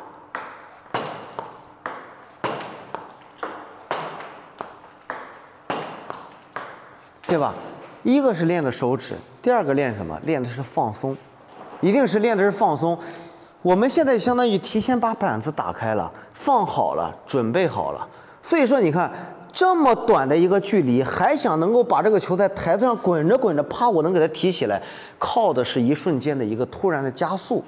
对吧？一个是练的手指，第二个练什么？练的是放松，一定是练的是放松。我们现在相当于提前把板子打开了，放好了，准备好了。所以说，你看这么短的一个距离，还想能够把这个球在台子上滚着滚着，啪，我能给它提起来，靠的是一瞬间的一个突然的加速。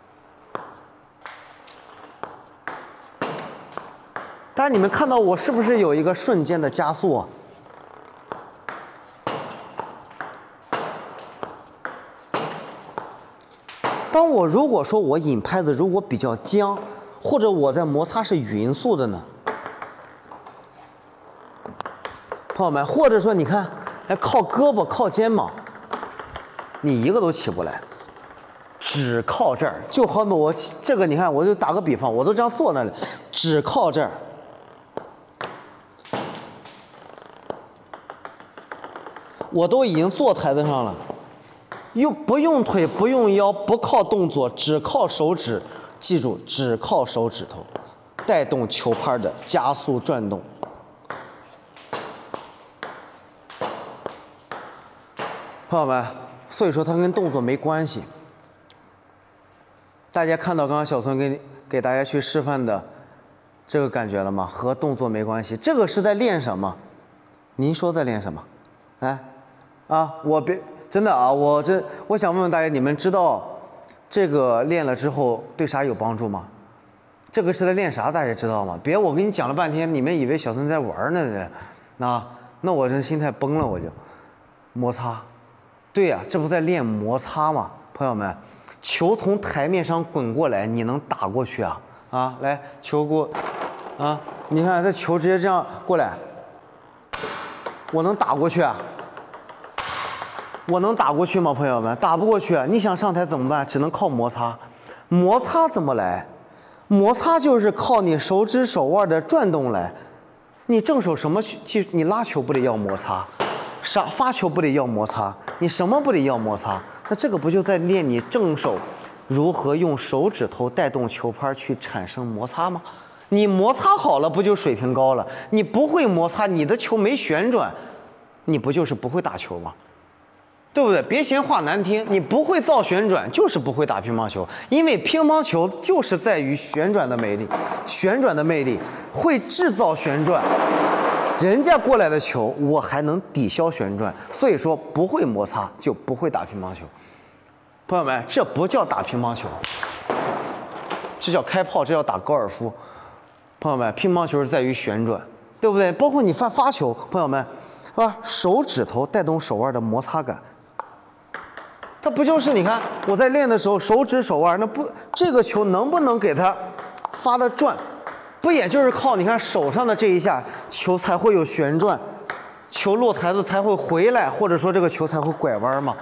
大家你们看到我是不是有一个瞬间的加速啊？当我如果说我引拍子如果比较僵，或者我在摩擦是匀速的呢，朋友们，或者说你看，靠胳膊靠肩膀，你一个都起不来，只靠这儿，就好比我这个，你看，我就打个比方，我都这样坐那里，只靠这儿，我都已经坐台子上了。又不用腿，不用腰，不靠动作，只靠手指，记住，只靠手指头带动球拍的加速转动。朋友们，所以说它跟动作没关系。大家看到刚刚小孙给大家去示范的这个感觉了吗？和动作没关系，这个是在练什么？您说在练什么？真的啊，我想问问大家，你们知道这个练了之后对啥有帮助吗？这个是在练啥？大家知道吗？别我给你讲了半天，你们以为小孙在玩呢，那我这心态崩了，我就摩擦。对呀，这不在练摩擦吗？朋友们，球从台面上滚过来，你能打过去啊？来，球过啊，你看这球直接这样过来，我能打过去啊？我能打过去吗？朋友们，打不过去。你想上台怎么办？只能靠摩擦。摩擦怎么来？摩擦就是靠你手指手腕的转动来。你正手什么你拉球不得要摩擦，发球不得要摩擦，你什么不得要摩擦？那这个不就在练你正手如何用手指头带动球拍去产生摩擦吗？你摩擦好了，不就水平高了？你不会摩擦，你的球没旋转，你不就是不会打球吗？对不对？别嫌话难听，你不会造旋转，就是不会打乒乓球。因为乒乓球就是在于旋转的魅力，旋转的魅力会制造旋转。人家过来的球，我还能抵消旋转，所以说不会摩擦就不会打乒乓球。朋友们，这不叫打乒乓球，这叫开炮，这叫打高尔夫。朋友们，乒乓球是在于旋转，对不对？包括你发球，朋友们，是吧？手指头带动手腕的摩擦感。它不就是你看我在练的时候，手指手腕，那不这个球能不能给它发的转，不也就是靠你看手上的这一下，球才会有旋转，球落台子才会回来，或者说这个球才会拐弯吗？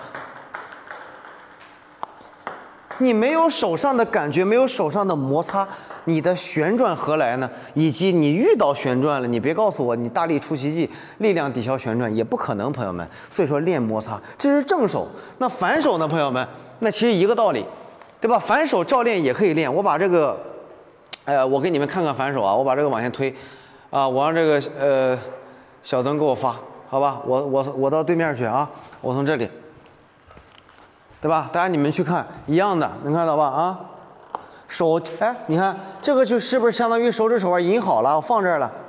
你没有手上的感觉，没有手上的摩擦，你的旋转何来呢？以及你遇到旋转了，你别告诉我你大力出奇迹，力量抵消旋转，也不可能，朋友们。所以说练摩擦，这是正手。那反手呢，朋友们？那其实一个道理，对吧？反手照练也可以练。我把这个，我给你们看看反手啊，我把这个往前推，啊，我让这个小曾给我发，好吧？我到对面去啊，我从这里。 对吧？大家你们去看一样的，能看到吧？啊，手，哎，你看这个就是不是相当于手指手腕引好了，我放这儿了。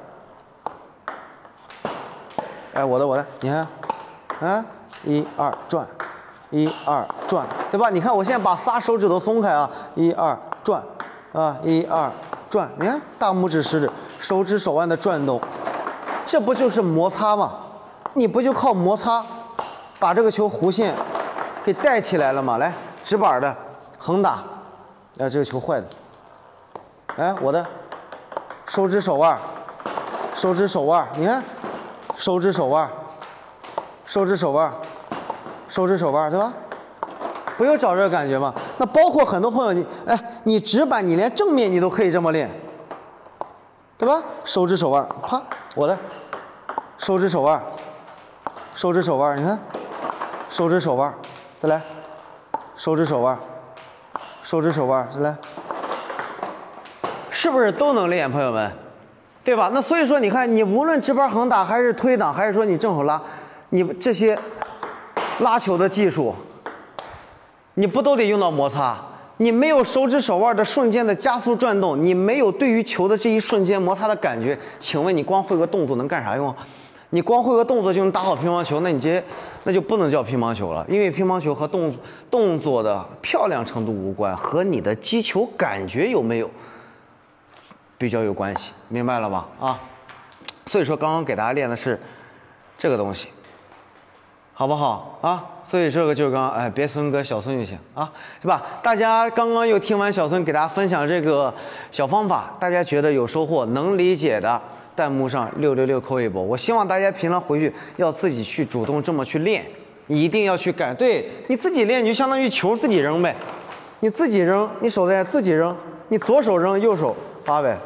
哎，我的，你看，啊，1、2转，1、2转，对吧？你看我现在把仨手指头松开啊，1、2转，啊，1、2转，你看大拇指、食指、手指、手腕的转动，这不就是摩擦吗？你不就靠摩擦把这个球弧线给带起来了吗？来，直板的横打，哎，这个球坏的，哎，我的手指手腕，手指手腕，你看。手指手腕，手指手腕，手指手腕，对吧？不有找这个感觉吗？那包括很多朋友，你直板你连正面你都可以这么练，对吧？手指手腕，啪，我的手指手腕，手指手腕，你看，手指手腕，再来，手指手腕，手指手腕，再来，是不是都能练，朋友们？对吧？那所以说，你看，你无论直板横打，还是推挡，还是说你正手拉，你这些拉球的技术，你不都得用到摩擦？你没有手指手腕的瞬间的加速转动，你没有对于球的这一瞬间摩擦的感觉，请问你光会个动作能干啥用啊？你光会个动作就能打好乒乓球，那就不能叫乒乓球了，因为乒乓球和动作的漂亮程度无关，和你的击球感觉有没有比较有关系，明白了吧？啊，所以说刚刚给大家练的是这个东西，好不好啊？所以这个就是刚刚别孙哥小孙就行啊，是吧？大家刚刚又听完小孙给大家分享这个小方法，大家觉得有收获，能理解的弹幕上666扣一波。我希望大家平常回去要自己去主动这么去练，你一定要去改。对你自己练，你就相当于球自己扔呗，你自己扔，你手在自己扔，你左手扔，右手发呗。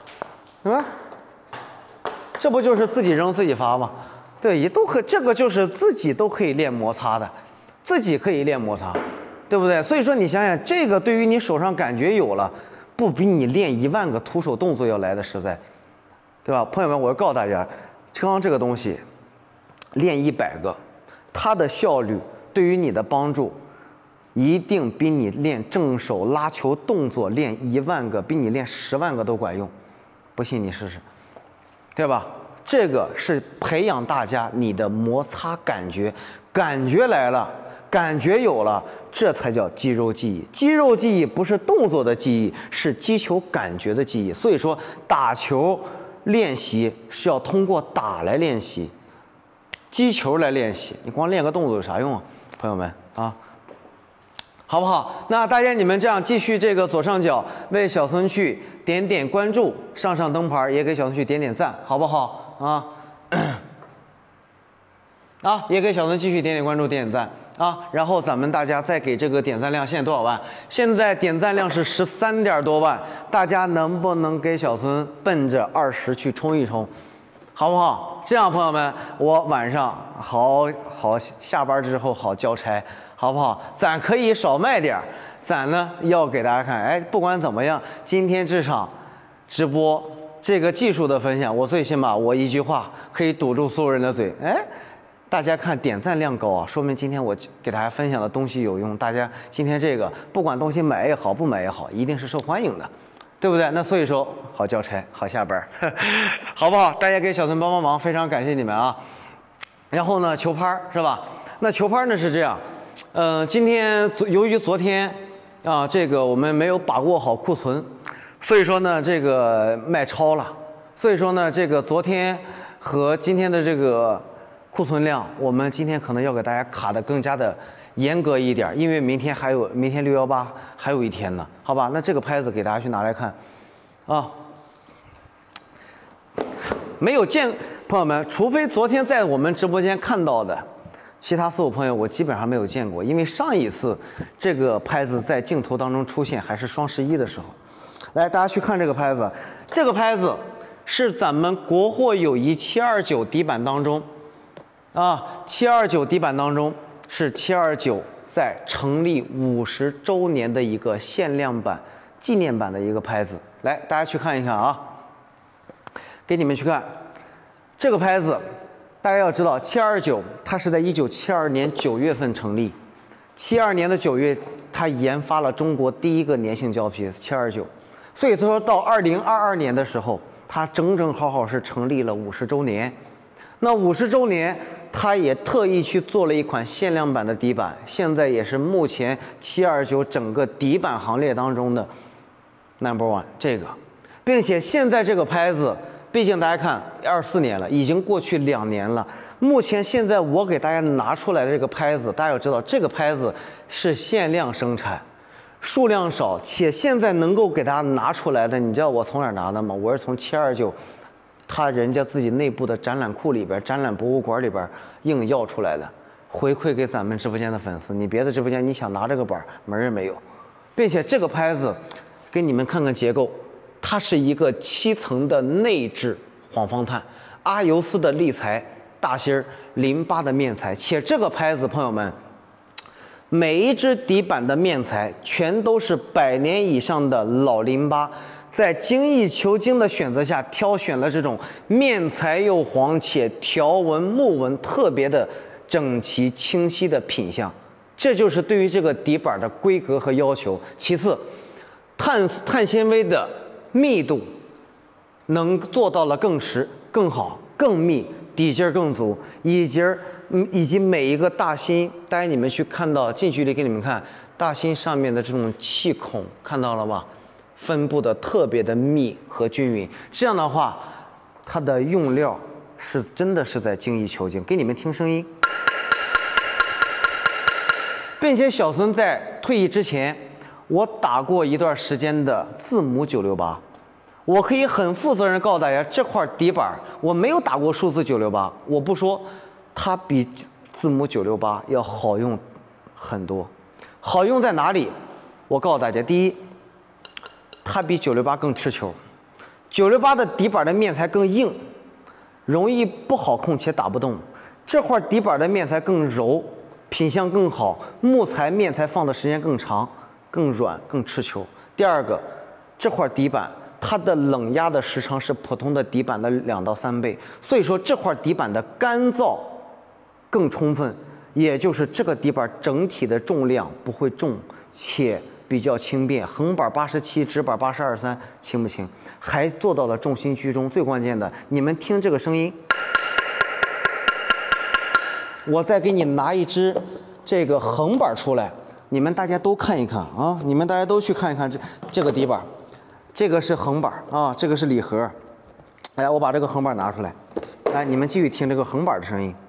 这不就是自己扔自己发吗？对，也都可，这个就是自己都可以练摩擦的，自己可以练摩擦，对不对？所以说你想想，这个对于你手上感觉有了，不比你练1万个徒手动作要来的实在，对吧？朋友们，我要告诉大家，刚刚这个东西练100个，它的效率对于你的帮助，一定比你练正手拉球动作练1万个，比你练10万个都管用。不信你试试，对吧？这个是培养大家你的摩擦感觉，感觉来了，感觉有了，这才叫肌肉记忆。肌肉记忆不是动作的记忆，是击球感觉的记忆。所以说，打球练习是要通过打来练习，击球来练习。你光练个动作有啥用啊，朋友们啊？好不好？那大家你们这样继续这个左上角为小孙去点点关注，上灯牌也给小孙去点点赞，好不好啊？啊，也给小孙继续点点关注、点点赞啊！然后咱们大家再给这个点赞量，现在多少万？现在点赞量是13点多万，大家能不能给小孙奔着20去冲一冲？好不好？这样朋友们，我晚上好下班之后好交差。好不好？咱可以少卖点，咱呢要给大家看，不管怎么样，今天这场直播这个技术的分享，我最起码我一句话可以堵住所有人的嘴，大家看点赞量高啊，说明今天我给大家分享的东西有用，大家今天这个不管东西买也好，不买也好，一定是受欢迎的，对不对？那所以说好交差，好下班，好不好？大家给小孙帮忙，非常感谢你们啊。然后呢，球拍是吧？那球拍呢是这样。今天由于昨天啊，这个我们没有把握好库存，所以说呢，这个卖超了。所以说呢，这个昨天和今天的这个库存量，我们今天可能要给大家卡的更加的严格一点，因为明天618还有一天呢，好吧？那这个拍子给大家去拿来看啊，没有见朋友们，除非昨天在我们直播间看到的。其他所有朋友我基本上没有见过，因为上一次这个拍子在镜头当中出现还是双11的时候。来，大家去看这个拍子，这个拍子是咱们国货友谊729底板当中啊，729底板当中是729在成立50周年的一个限量版、纪念版的一个拍子。来，大家去看一看啊，给你们去看这个拍子。大家要知道，729它是在1972年9月份成立， 72年的9月，他研发了中国第一个粘性胶皮729，所以说到2022年的时候，他整整好好是成立了50周年。那50周年，他也特意去做了一款限量版的底板，现在也是目前729整个底板行列当中的 No.1这个，并且现在这个拍子，毕竟大家看24年了，已经过去2年了。目前现在我给大家拿出来的这个拍子，大家要知道这个拍子是限量生产，数量少，且现在能够给大家拿出来的，你知道我从哪儿拿的吗？我是从729。他人家自己内部的展览库里边、展览博物馆里边硬要出来的，回馈给咱们直播间的粉丝。你别的直播间你想拿这个板门儿也没有，并且这个拍子，给你们看看结构，它是一个7层的内置黄方碳，阿尤斯的立材，大芯儿08的面材，且这个拍子朋友们，每一只底板的面材全都是100年以上的老08。在精益求精的选择下，挑选了这种面材又黄且条纹木纹特别的整齐清晰的品相，这就是对于这个底板的规格和要求。其次，碳纤维的密度能做到了更实、更好、更密，底筋更足，以及每一个大芯，大家你们去看到近距离给你们看大芯上面的这种气孔，看到了吗？分布的特别的密和均匀，这样的话，它的用料是真的是在精益求精。给你们听声音，并且小孙在退役之前，我打过一段时间的字母968，我可以很负责任告诉大家，这块底板我没有打过数字968，我不说，它比字母968要好用很多。好用在哪里？我告诉大家，第一，它比968更吃球，968的底板的面材更硬，容易不好控且打不动。这块底板的面材更柔，品相更好，木材面材放的时间更长，更软，更吃球。第二个，这块底板它的冷压的时长是普通的底板的2到3倍，所以说这块底板的干燥更充分，也就是这个底板整体的重量不会重，且比较轻便，横板87，直板82.3，轻不轻？还做到了重心居中。最关键的，你们听这个声音，我再给你拿一支这个横板出来，你们大家都看一看啊！你们大家都去看一看这个底板，这个是横板啊，这个是礼盒。来，我把这个横板拿出来，来，你们继续听这个横板的声音。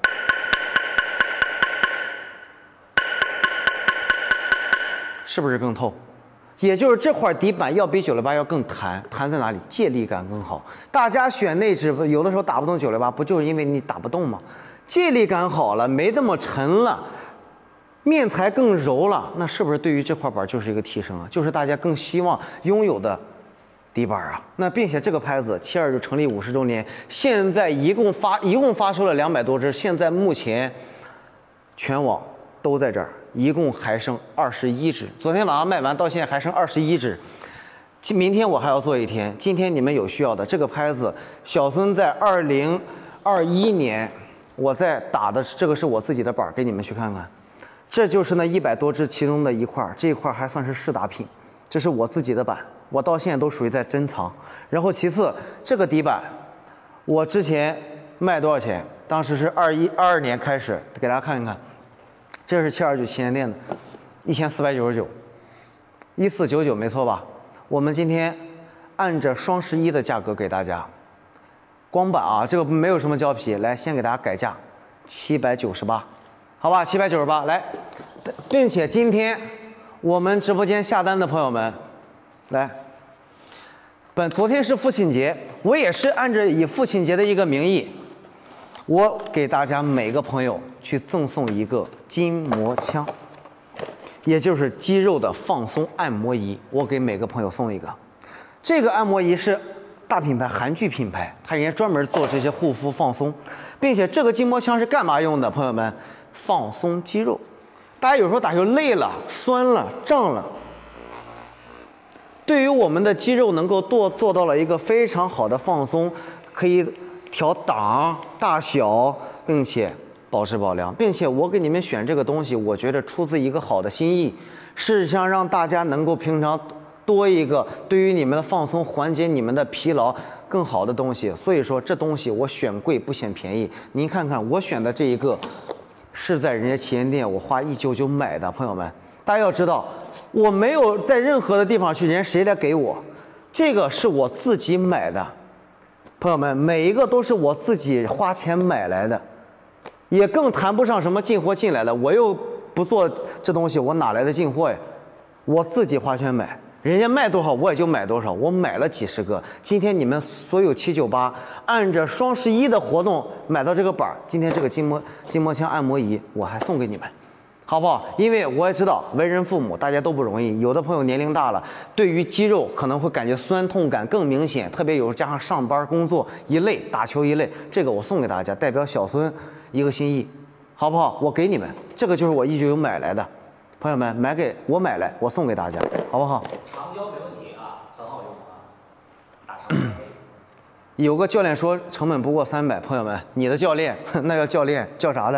是不是更透？也就是这块底板要比968要更弹，弹在哪里？借力感更好。大家选内置有的时候打不动968，不就是因为你打不动吗？借力感好了，没那么沉了，面材更柔了，那是不是对于这块板就是一个提升啊？就是大家更希望拥有的底板啊。那并且这个拍子729成立50周年，现在一共发售了200多只，现在目前全网都在这儿。一共还剩21只，昨天晚上卖完，到现在还剩21只。明天我还要做一天。今天你们有需要的这个拍子，小孙在2021年我在打的，这个是我自己的板，给你们去看看。这就是那100多只其中的一块，这一块还算是试打品，这是我自己的板，我到现在都属于在珍藏。然后其次，这个底板我之前卖多少钱？当时是22年开始，给大家看一看。这是729旗舰店的，1499，1499没错吧？我们今天按着双11的价格给大家，光板啊，这个没有什么胶皮，来先给大家改价，798，好吧，798来，并且今天我们直播间下单的朋友们，来，昨天是父亲节，我也是按着以父亲节的一个名义，我给大家每个朋友去赠送一个筋膜枪，也就是肌肉的放松按摩仪，我给每个朋友送一个。这个按摩仪是大品牌，韩剧品牌，它人家专门做这些护肤放松，并且这个筋膜枪是干嘛用的？朋友们，放松肌肉。大家有时候打球累了、酸了、胀了，对于我们的肌肉能够做到了一个非常好的放松，可以调档大小，并且保质保量，并且我给你们选这个东西，我觉得出自一个好的心意，是想让大家能够平常多一个对于你们的放松、缓解你们的疲劳更好的东西。所以说这东西我选贵不选便宜，您看看我选的这一个是在人家旗舰店我花199买的，朋友们，大家要知道我没有在任何的地方去，人家谁来给我，这个是我自己买的。朋友们，每一个都是我自己花钱买来的，也更谈不上什么进货进来了。我又不做这东西，我哪来的进货呀？我自己花钱买，人家卖多少我也就买多少。我买了几十个，今天你们所有798按着双11的活动买到这个板，今天这个筋膜枪按摩仪我还送给你们。好不好？因为我也知道为人父母大家都不容易，有的朋友年龄大了，对于肌肉可能会感觉酸痛感更明显，特别有时候加上上班工作一累，打球一累，这个我送给大家，代表小孙一个心意，好不好？我给你们，这个就是我199买来的，朋友们我买来，我送给大家，好不好？ 长焦没问题啊，很好用啊，打长焦。 有个教练说成本不过300，朋友们，你的教练那叫教练叫啥的？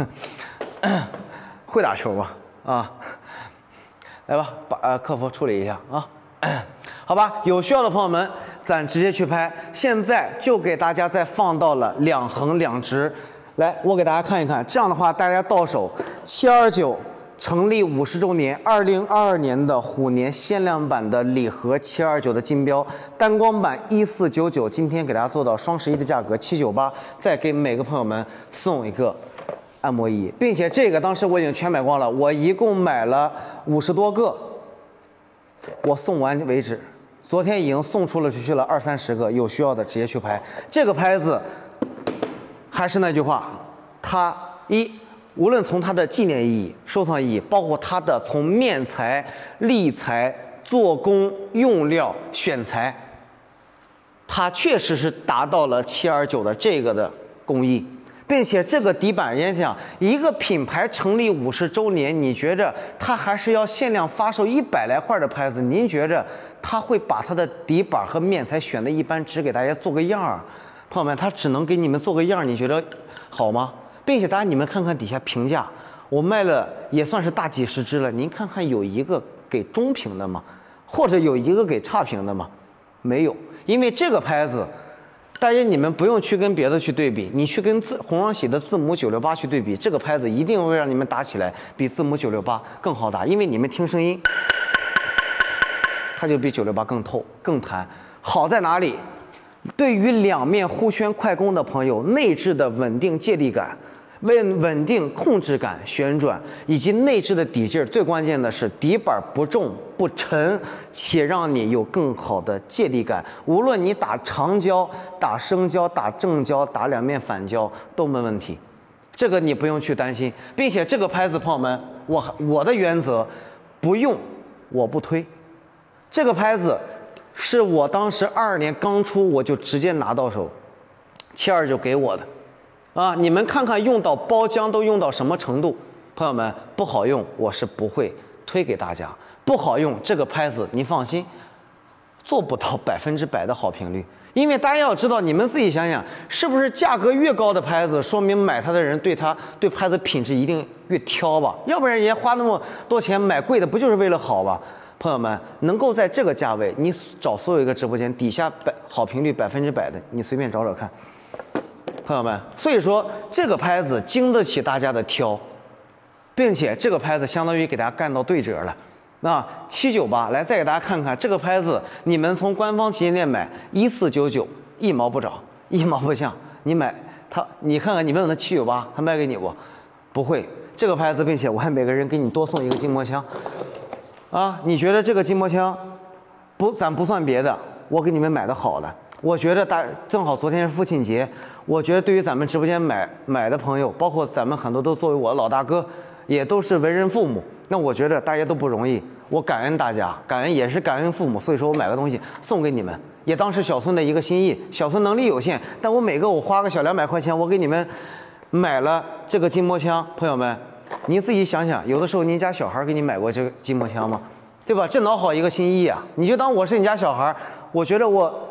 会打球吗？啊，来吧，把客服处理一下啊。好吧，有需要的朋友们，咱直接去拍。现在就给大家再放到了2横2直，来，我给大家看一看。这样的话，大家到手729成立50周年，2022年的虎年限量版的礼盒729的金标，单光版1499，今天给大家做到双11的价格798，再给每个朋友们送一个按摩仪，并且这个当时我已经全买光了，我一共买了50多个，我送完为止。昨天已经送出了去了20-30个，有需要的直接去拍。这个拍子还是那句话，它无论从它的纪念意义、收藏意义，包括它的从面材、立材、做工、用料、选材，它确实是达到了729的这个的工艺。并且这个底板，人家讲一个品牌成立50周年，你觉着它还是要限量发售100来块的拍子，您觉着它会把它的底板和面材选的一般，只给大家做个样儿？朋友们，它只能给你们做个样儿，你觉得好吗？并且大家你们看看底下评价，我卖了也算是大几十只了，您看看有一个给中评的吗？或者有一个给差评的吗？没有，因为这个拍子。大家你们不用去跟别的去对比，你去跟红双喜的字母968去对比，这个拍子一定会让你们打起来比字母968更好打，因为你们听声音，它就比968更透更弹。好在哪里？对于两面呼圈快攻的朋友，内置的稳定借力感。稳定控制感、旋转以及内置的底劲儿，最关键的是底板不重不沉，且让你有更好的借力感。无论你打长焦、打升焦、打正焦、打两面反焦都没问题，这个你不用去担心。并且这个拍子，朋友们，我的原则，不用我不推。这个拍子是我当时22年刚出，我就直接拿到手，729给我的。啊，你们看看用到包浆都用到什么程度？朋友们，不好用，我是不会推给大家。不好用，这个拍子您放心，做不到100%的好评率。因为大家要知道，你们自己想想，是不是价格越高的拍子，说明买它的人对拍子品质一定越挑吧？要不然人家花那么多钱买贵的，不就是为了好吧？朋友们，能够在这个价位，你找所有一个直播间底下好评率100%的，你随便找找看。朋友们，所以说这个拍子经得起大家的挑，并且这个拍子相当于给大家干到对折了。那798，来再给大家看看这个拍子，你们从官方旗舰店买1499，一毛不着，一毛不降。你买它，你看看你问问他798，他卖给你不？不会。这个拍子，并且我还每个人给你多送一个筋膜枪。啊，你觉得这个筋膜枪咱不算别的，我给你们买的好的。我觉得正好昨天是父亲节，我觉得对于咱们直播间买的朋友，包括咱们很多都作为我的老大哥，也都是为人父母。那我觉得大家都不容易，我感恩大家，感恩也是感恩父母。所以说我买个东西送给你们，也当是小孙的一个心意。小孙能力有限，但我每个我花个小200块钱，我给你们买了这个筋膜枪。朋友们，您自己想想，有的时候您家小孩给你买过这个筋膜枪吗？对吧？这老好一个心意啊！你就当我是你家小孩，我觉得我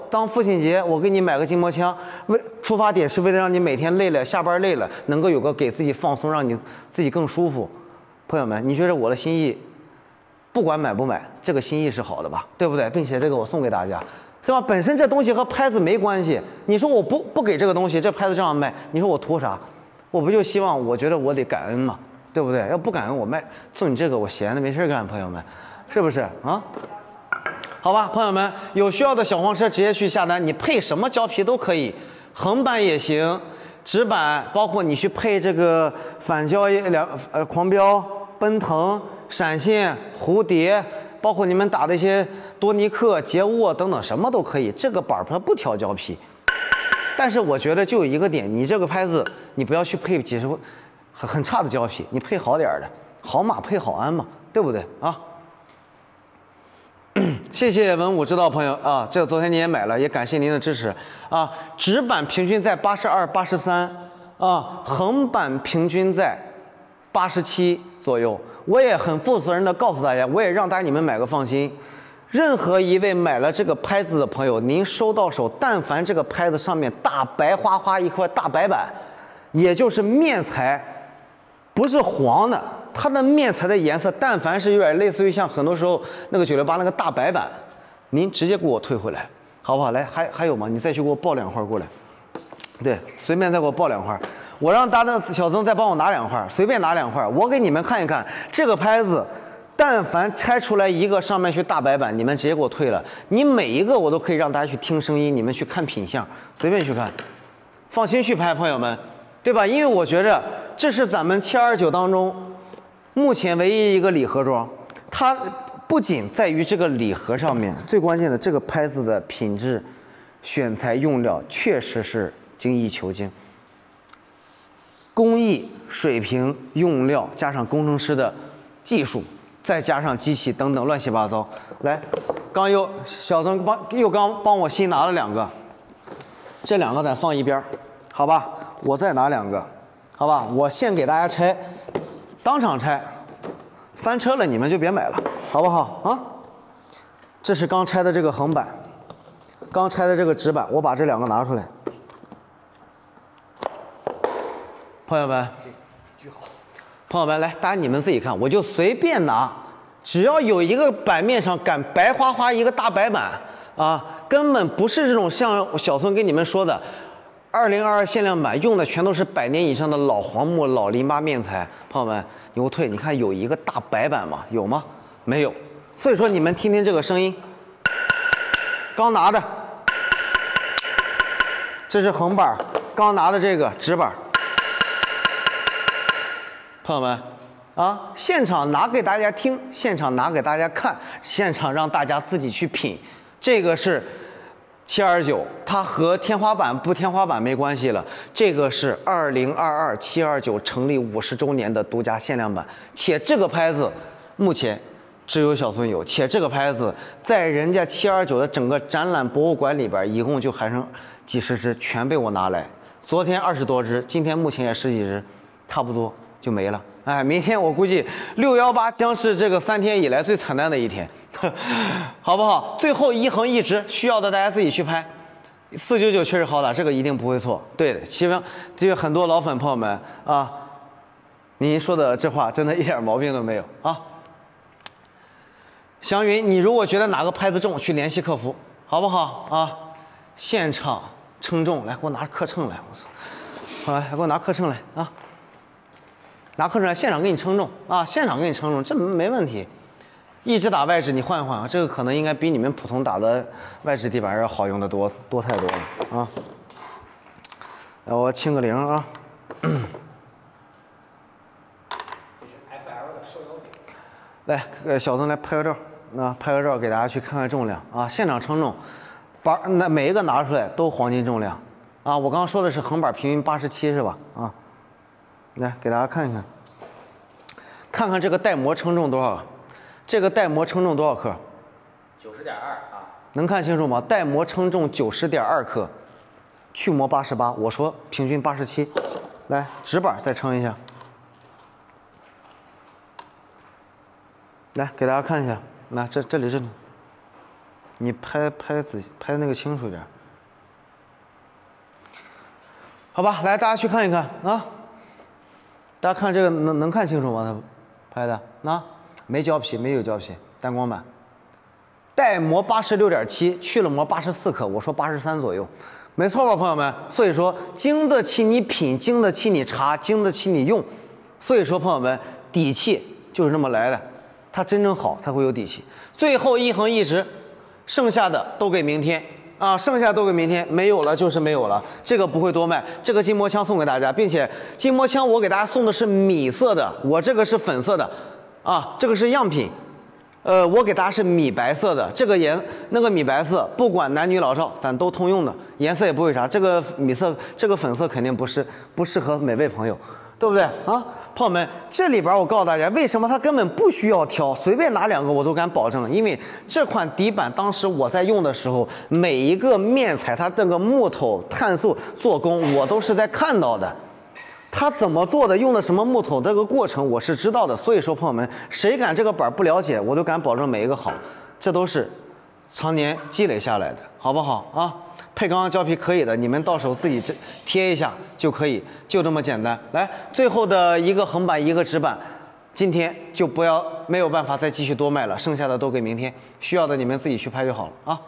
当父亲节，我给你买个筋膜枪，出发点是为了让你每天累了，下班累了，能够有个给自己放松，让你自己更舒服。朋友们，你觉得我的心意，不管买不买，这个心意是好的吧？对不对？并且这个我送给大家，是吧？本身这东西和拍子没关系。你说我不给这个东西，这拍子这样卖，你说我图啥？我不就希望，我觉得我得感恩嘛，对不对？要不感恩我卖送你这个，我闲的没事干，朋友们，是不是啊？好吧，朋友们，有需要的小黄车直接去下单，你配什么胶皮都可以，横版也行，直板，包括你去配这个反胶狂飙、奔腾、闪现、蝴蝶，包括你们打的一些多尼克、捷沃等等，什么都可以。这个板它不挑胶皮。但是我觉得就有一个点，你这个拍子你不要去配几十很差的胶皮，你配好点的，好马配好鞍嘛，对不对啊？谢谢文武知道朋友啊，这个昨天你也买了，也感谢您的支持啊。直板平均在82、83啊，横版平均在87左右。我也很负责任的告诉大家，我也让大家你们买个放心。任何一位买了这个拍子的朋友，您收到手，但凡这个拍子上面大白花花一块大白板，也就是面材不是黄的，它的面材的颜色，但凡是有点类似于像很多时候那个968那个大白板，您直接给我退回来，好不好？来，还有吗？你再去给我抱2块过来，对，随便再给我抱2块，我让大的小曾再帮我拿2块，随便拿2块，我给你们看一看这个拍子。但凡拆出来一个上面去大白板，你们直接给我退了。你每一个我都可以让大家去听声音，你们去看品相，随便去看，放心去拍，朋友们，对吧？因为我觉着这是咱们729当中目前唯一一个礼盒装，它不仅在于这个礼盒上面，最关键的这个拍子的品质、选材、用料确实是精益求精，工艺水平、用料加上工程师的技术。再加上机器等等乱七八糟，来，刚又小曾刚帮我新拿了2个，这2个咱放一边，好吧？我再拿2个，好吧？我现给大家拆，当场拆，翻车了你们就别买了，好不好啊？这是刚拆的这个横板，刚拆的这个直板，我把这2个拿出来，朋友们， 巨好。 朋友们，来，大家你们自己看，我就随便拿，只要有一个版面上敢白花花一个大白板啊，根本不是这种像小孙跟你们说的2022限量版，用的全都是100年以上的老黄木、老淋巴面材。朋友们，牛退，你看有一个大白板吗？有吗？没有。所以说你们听听这个声音，刚拿的，这是横板，刚拿的这个直板。朋友们，啊，现场拿给大家听，现场拿给大家看，现场让大家自己去品。这个是729，它和天花板不天花板没关系了。这个是2022 729成立50周年的独家限量版，且这个拍子目前只有小孙有，且这个拍子在人家729的整个展览博物馆里边，一共就还剩几十只，全被我拿来。昨天20多只，今天目前也十几只，差不多。就没了，哎，明天我估计618将是这个3天以来最惨淡的一天，好不好？最后一横一直，需要的大家自己去拍。499确实好打，这个一定不会错。对的，希望这个很多老粉朋友们啊，您说的这话真的一点毛病都没有啊。祥云，你如果觉得哪个拍子重，去联系客服，好不好啊？现场称重，来给我拿克秤来，我操！好，来给我拿克秤来啊！拿克秤来，现场给你称重啊！现场给你称重，这没问题。一直打外置，你换一换啊，这个可能应该比你们普通打的外置地板要好用的多太多了啊！来，我清个零啊。这是 FL 的受邀品。 来，小曾来拍个照，拍个照给大家去看看重量啊！现场称重，那每一个拿出来都黄金重量啊！我刚刚说的是横板平均87是吧？啊。来给大家看一看，看看这个带膜称重多少？这个带膜称重多少克 ？90.2啊。 能看清楚吗？带膜称重90.2克，去膜88，我说平均87。来，直板再称一下。来，给大家看一下，那这里， 你拍那个清楚点。好吧，来大家去看一看啊。大家看这个能看清楚吗？他拍的啊，没胶皮，没有胶皮，单光板。带膜86.7，去了膜84克，我说83左右，没错吧，朋友们？所以说经得起你品，经得起你查，经得起你用。所以说，朋友们，底气就是这么来的，它真正好才会有底气。最后一横一直，剩下的都给明天啊，剩下都给明天，没有了就是没有了，这个不会多卖。这个筋膜枪送给大家，并且筋膜枪我给大家送的是米色的，我这个是粉色的啊，这个是样品。我给大家是米白色的，这个那个米白色，不管男女老少，咱都通用的，颜色也不会啥。这个米色，这个粉色肯定不适合每位朋友，对不对啊？朋友们，这里边我告诉大家，为什么它根本不需要挑，随便拿2个我都敢保证，因为这款底板当时我在用的时候，每一个面材它这个木头碳素做工，我都是在看到的。它怎么做的，用的什么木头，这个过程我是知道的。所以说，朋友们，谁敢这个板不了解，我都敢保证每一个好，这都是常年积累下来的，好不好啊？配钢胶皮可以的，你们到时候自己贴一下就可以，就这么简单。来，最后的一个横板，一个直板，今天就没有办法再继续多卖了，剩下的都给明天，需要的你们自己去拍就好了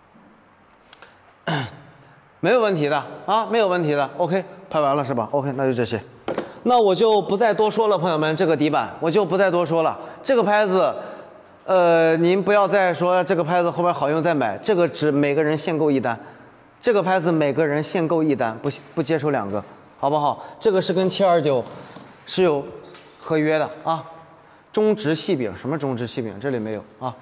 啊。没有问题的啊，没有问题的。OK， 拍完了是吧 ？OK， 那就这些。那我就不再多说了，朋友们，这个底板我就不再多说了。这个拍子，您不要再说这个拍子后边好用再买，这个只每个人限购1单，这个拍子每个人限购1单，不接受2个，好不好？这个是跟729是有合约的啊。中直细柄，什么中直细柄？这里没有啊。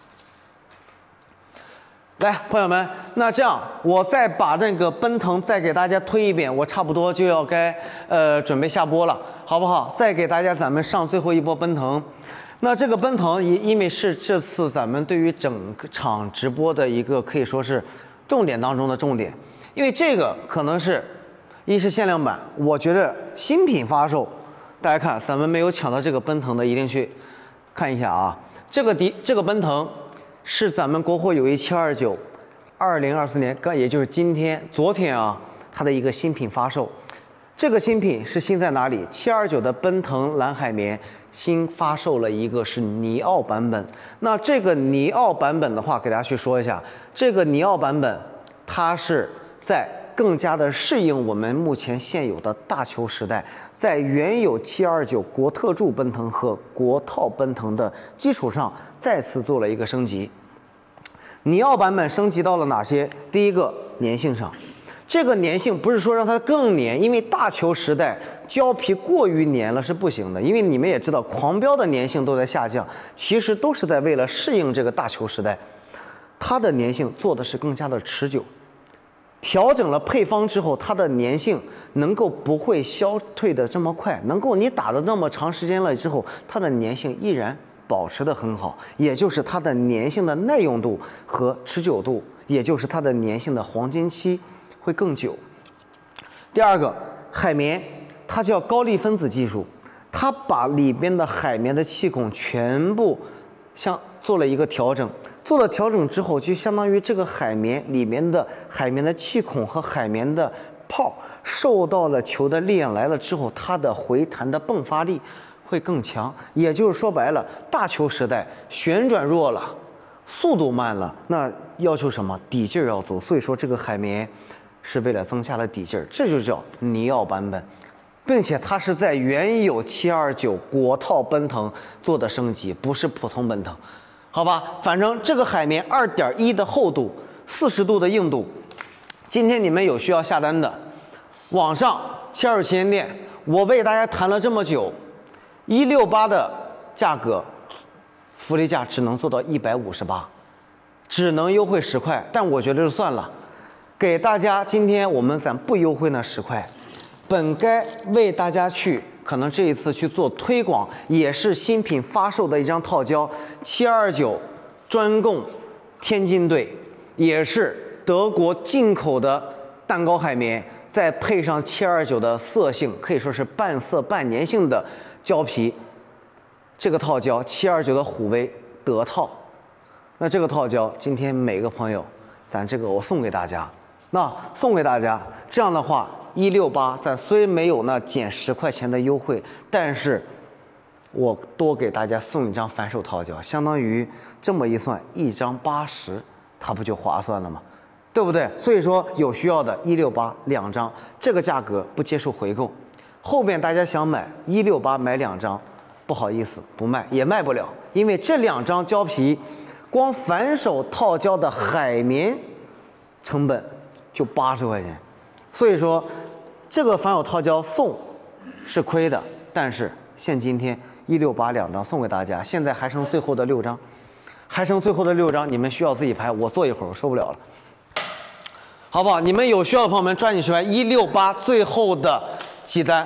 来，朋友们，那这样我再把那个奔腾再给大家推一遍，我差不多就要该准备下播了，好不好？再给大家咱们上最后一波奔腾。那这个奔腾因为是这次咱们对于整个场直播的一个可以说是重点当中的重点，因为这个可能是一是限量版，我觉得新品发售，大家看咱们没有抢到这个奔腾的，一定去看一下啊。这个奔腾。是咱们国货友谊729 2024年也就是昨天啊，它的一个新品发售。这个新品是新在哪里？729的奔腾蓝海绵新发售了一个是尼奥版本。那这个尼奥版本的话，给大家去说一下，这个尼奥版本它是在更加的适应我们目前现有的大球时代，在原有729国特铸奔腾和国套奔腾的基础上，再次做了一个升级。尼奥版本升级到了哪些？第一个，粘性上，这个粘性不是说让它更粘，因为大球时代胶皮过于粘了是不行的，因为你们也知道，狂飙的粘性都在下降，其实都是在为了适应这个大球时代，它的粘性做的是更加的持久。调整了配方之后，它的粘性能够不会消退的这么快，能够你打的那么长时间了之后，它的粘性依然保持得很好，也就是它的粘性的耐用度和持久度，也就是它的粘性的黄金期会更久。第二个，海绵，它叫高粒分子技术，它把里边的海绵的气孔全部做了一个调整。做了调整之后，就相当于这个海绵里面的海绵的气孔和海绵的泡受到了球的力量来了之后，它的回弹的迸发力会更强。也就是说白了，大球时代旋转弱了，速度慢了，那要求什么？底劲儿要足。所以说这个海绵是为了增加了底劲儿，这就叫尼奥版本，并且它是在原有729国套奔腾做的升级，不是普通奔腾。好吧，反正这个海绵2.1的厚度，40度的硬度。今天你们有需要下单的，网上729旗舰店，我为大家谈了这么久，168的价格，福利价只能做到158，只能优惠10块，但我觉得就算了，给大家今天咱不优惠那10块，本该为大家去。可能这一次去做推广，也是新品发售的一张套胶，729专供天津队，也是德国进口的蛋糕海绵，再配上729的色性，可以说是半色半粘性的胶皮，这个套胶729的虎威德套， 那这个套胶今天每个朋友，咱这个我送给大家，那送给大家，这样的话168，咱虽没有那减10块钱的优惠，但是我多给大家送一张反手套胶，相当于这么一算，一张80，它不就划算了吗？对不对？所以说有需要的168，2张，这个价格不接受回购。后面大家想买168买2张，不好意思，不卖，也卖不了，因为这2张胶皮，光反手套胶的海绵成本就80块钱，所以说这个反手套胶送是亏的，但是现今天168 2张送给大家，现在还剩最后的6张，还剩最后的6张，你们需要自己排，我坐一会儿我受不了了。好不好？你们有需要的朋友们抓紧时间，168最后的几单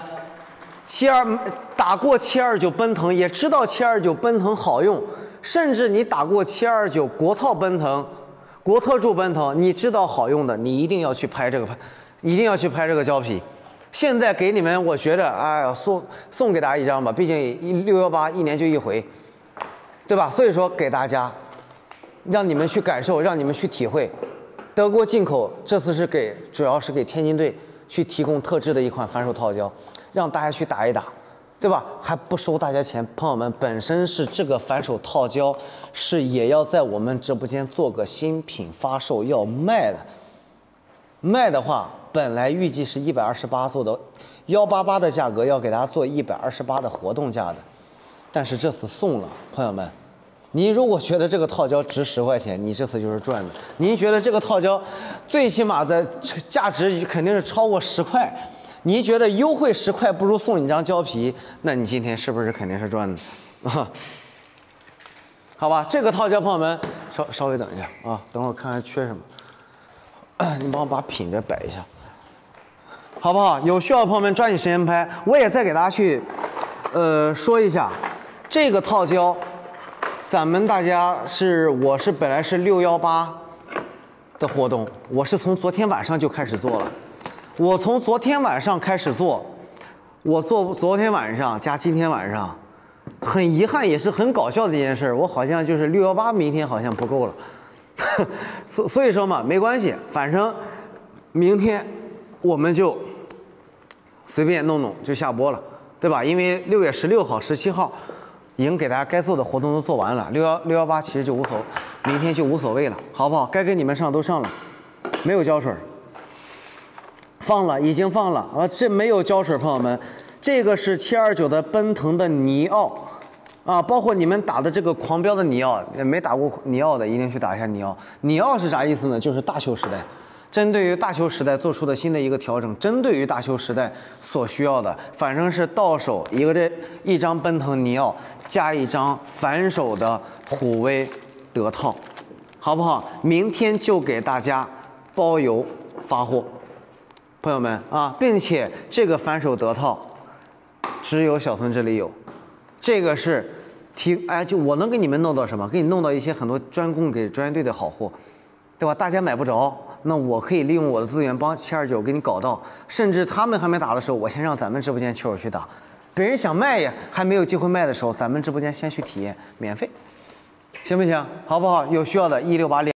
，72打过729奔腾，也知道729奔腾好用，甚至你打过729国套奔腾、国特助奔腾，你知道好用的，你一定要去拍这个，一定要去拍这个胶皮。现在给你们，我觉着，哎呀，送给大家一张吧，毕竟618一年就一回，对吧？所以说给大家，让你们去感受，让你们去体会。德国进口这次是主要是给天津队去提供特制的一款反手套胶，让大家去打一打，对吧？还不收大家钱，朋友们，本身是这个反手套胶是也要在我们直播间做个新品发售要卖的，卖的话本来预计是128做的，188的价格要给大家做128的活动价的，但是这次送了，朋友们。您如果觉得这个套胶值10块钱，你这次就是赚的。您觉得这个套胶最起码的价值肯定是超过10块，您觉得优惠10块不如送你一张胶皮，那你今天是不是肯定是赚的啊？好吧，这个套胶朋友们稍微等一下啊，等会儿看看缺什么，你帮我把品这摆一下，好不好？有需要的朋友们抓紧时间拍，我也再给大家去说一下这个套胶。咱们大家我是本来是618的活动，我是从昨天晚上就开始做了。我从昨天晚上开始做，我做昨天晚上加今天晚上，很遗憾也是很搞笑的一件事，我好像就是618明天好像不够了，所以说嘛没关系，反正明天我们就随便弄弄就下播了，对吧？因为6月16号、17号。已经给大家该做的活动都做完了，618其实就明天就无所谓了，好不好？该给你们上都上了，没有胶水，放了，已经放了啊！这没有胶水，朋友们，这个是729的奔腾的尼奥啊，包括你们打的这个狂飙的尼奥，没打过尼奥的一定去打一下尼奥。尼奥是啥意思呢？就是大球时代。针对于大球时代做出的新的一个调整，针对于大球时代所需要的，反正是到手一张奔腾尼奥加一张反手的虎威德套，好不好？明天就给大家包邮发货，朋友们啊，并且这个反手德套只有小孙这里有，这个是就我能给你们弄到什么？给你弄到一些很多专供给专业队的好货，对吧？大家买不着。那我可以利用我的资源帮729给你搞到，甚至他们还没打的时候，我先让咱们直播间球友去打，别人想卖呀，还没有机会卖的时候，咱们直播间先去体验，免费，行不行？好不好？有需要的168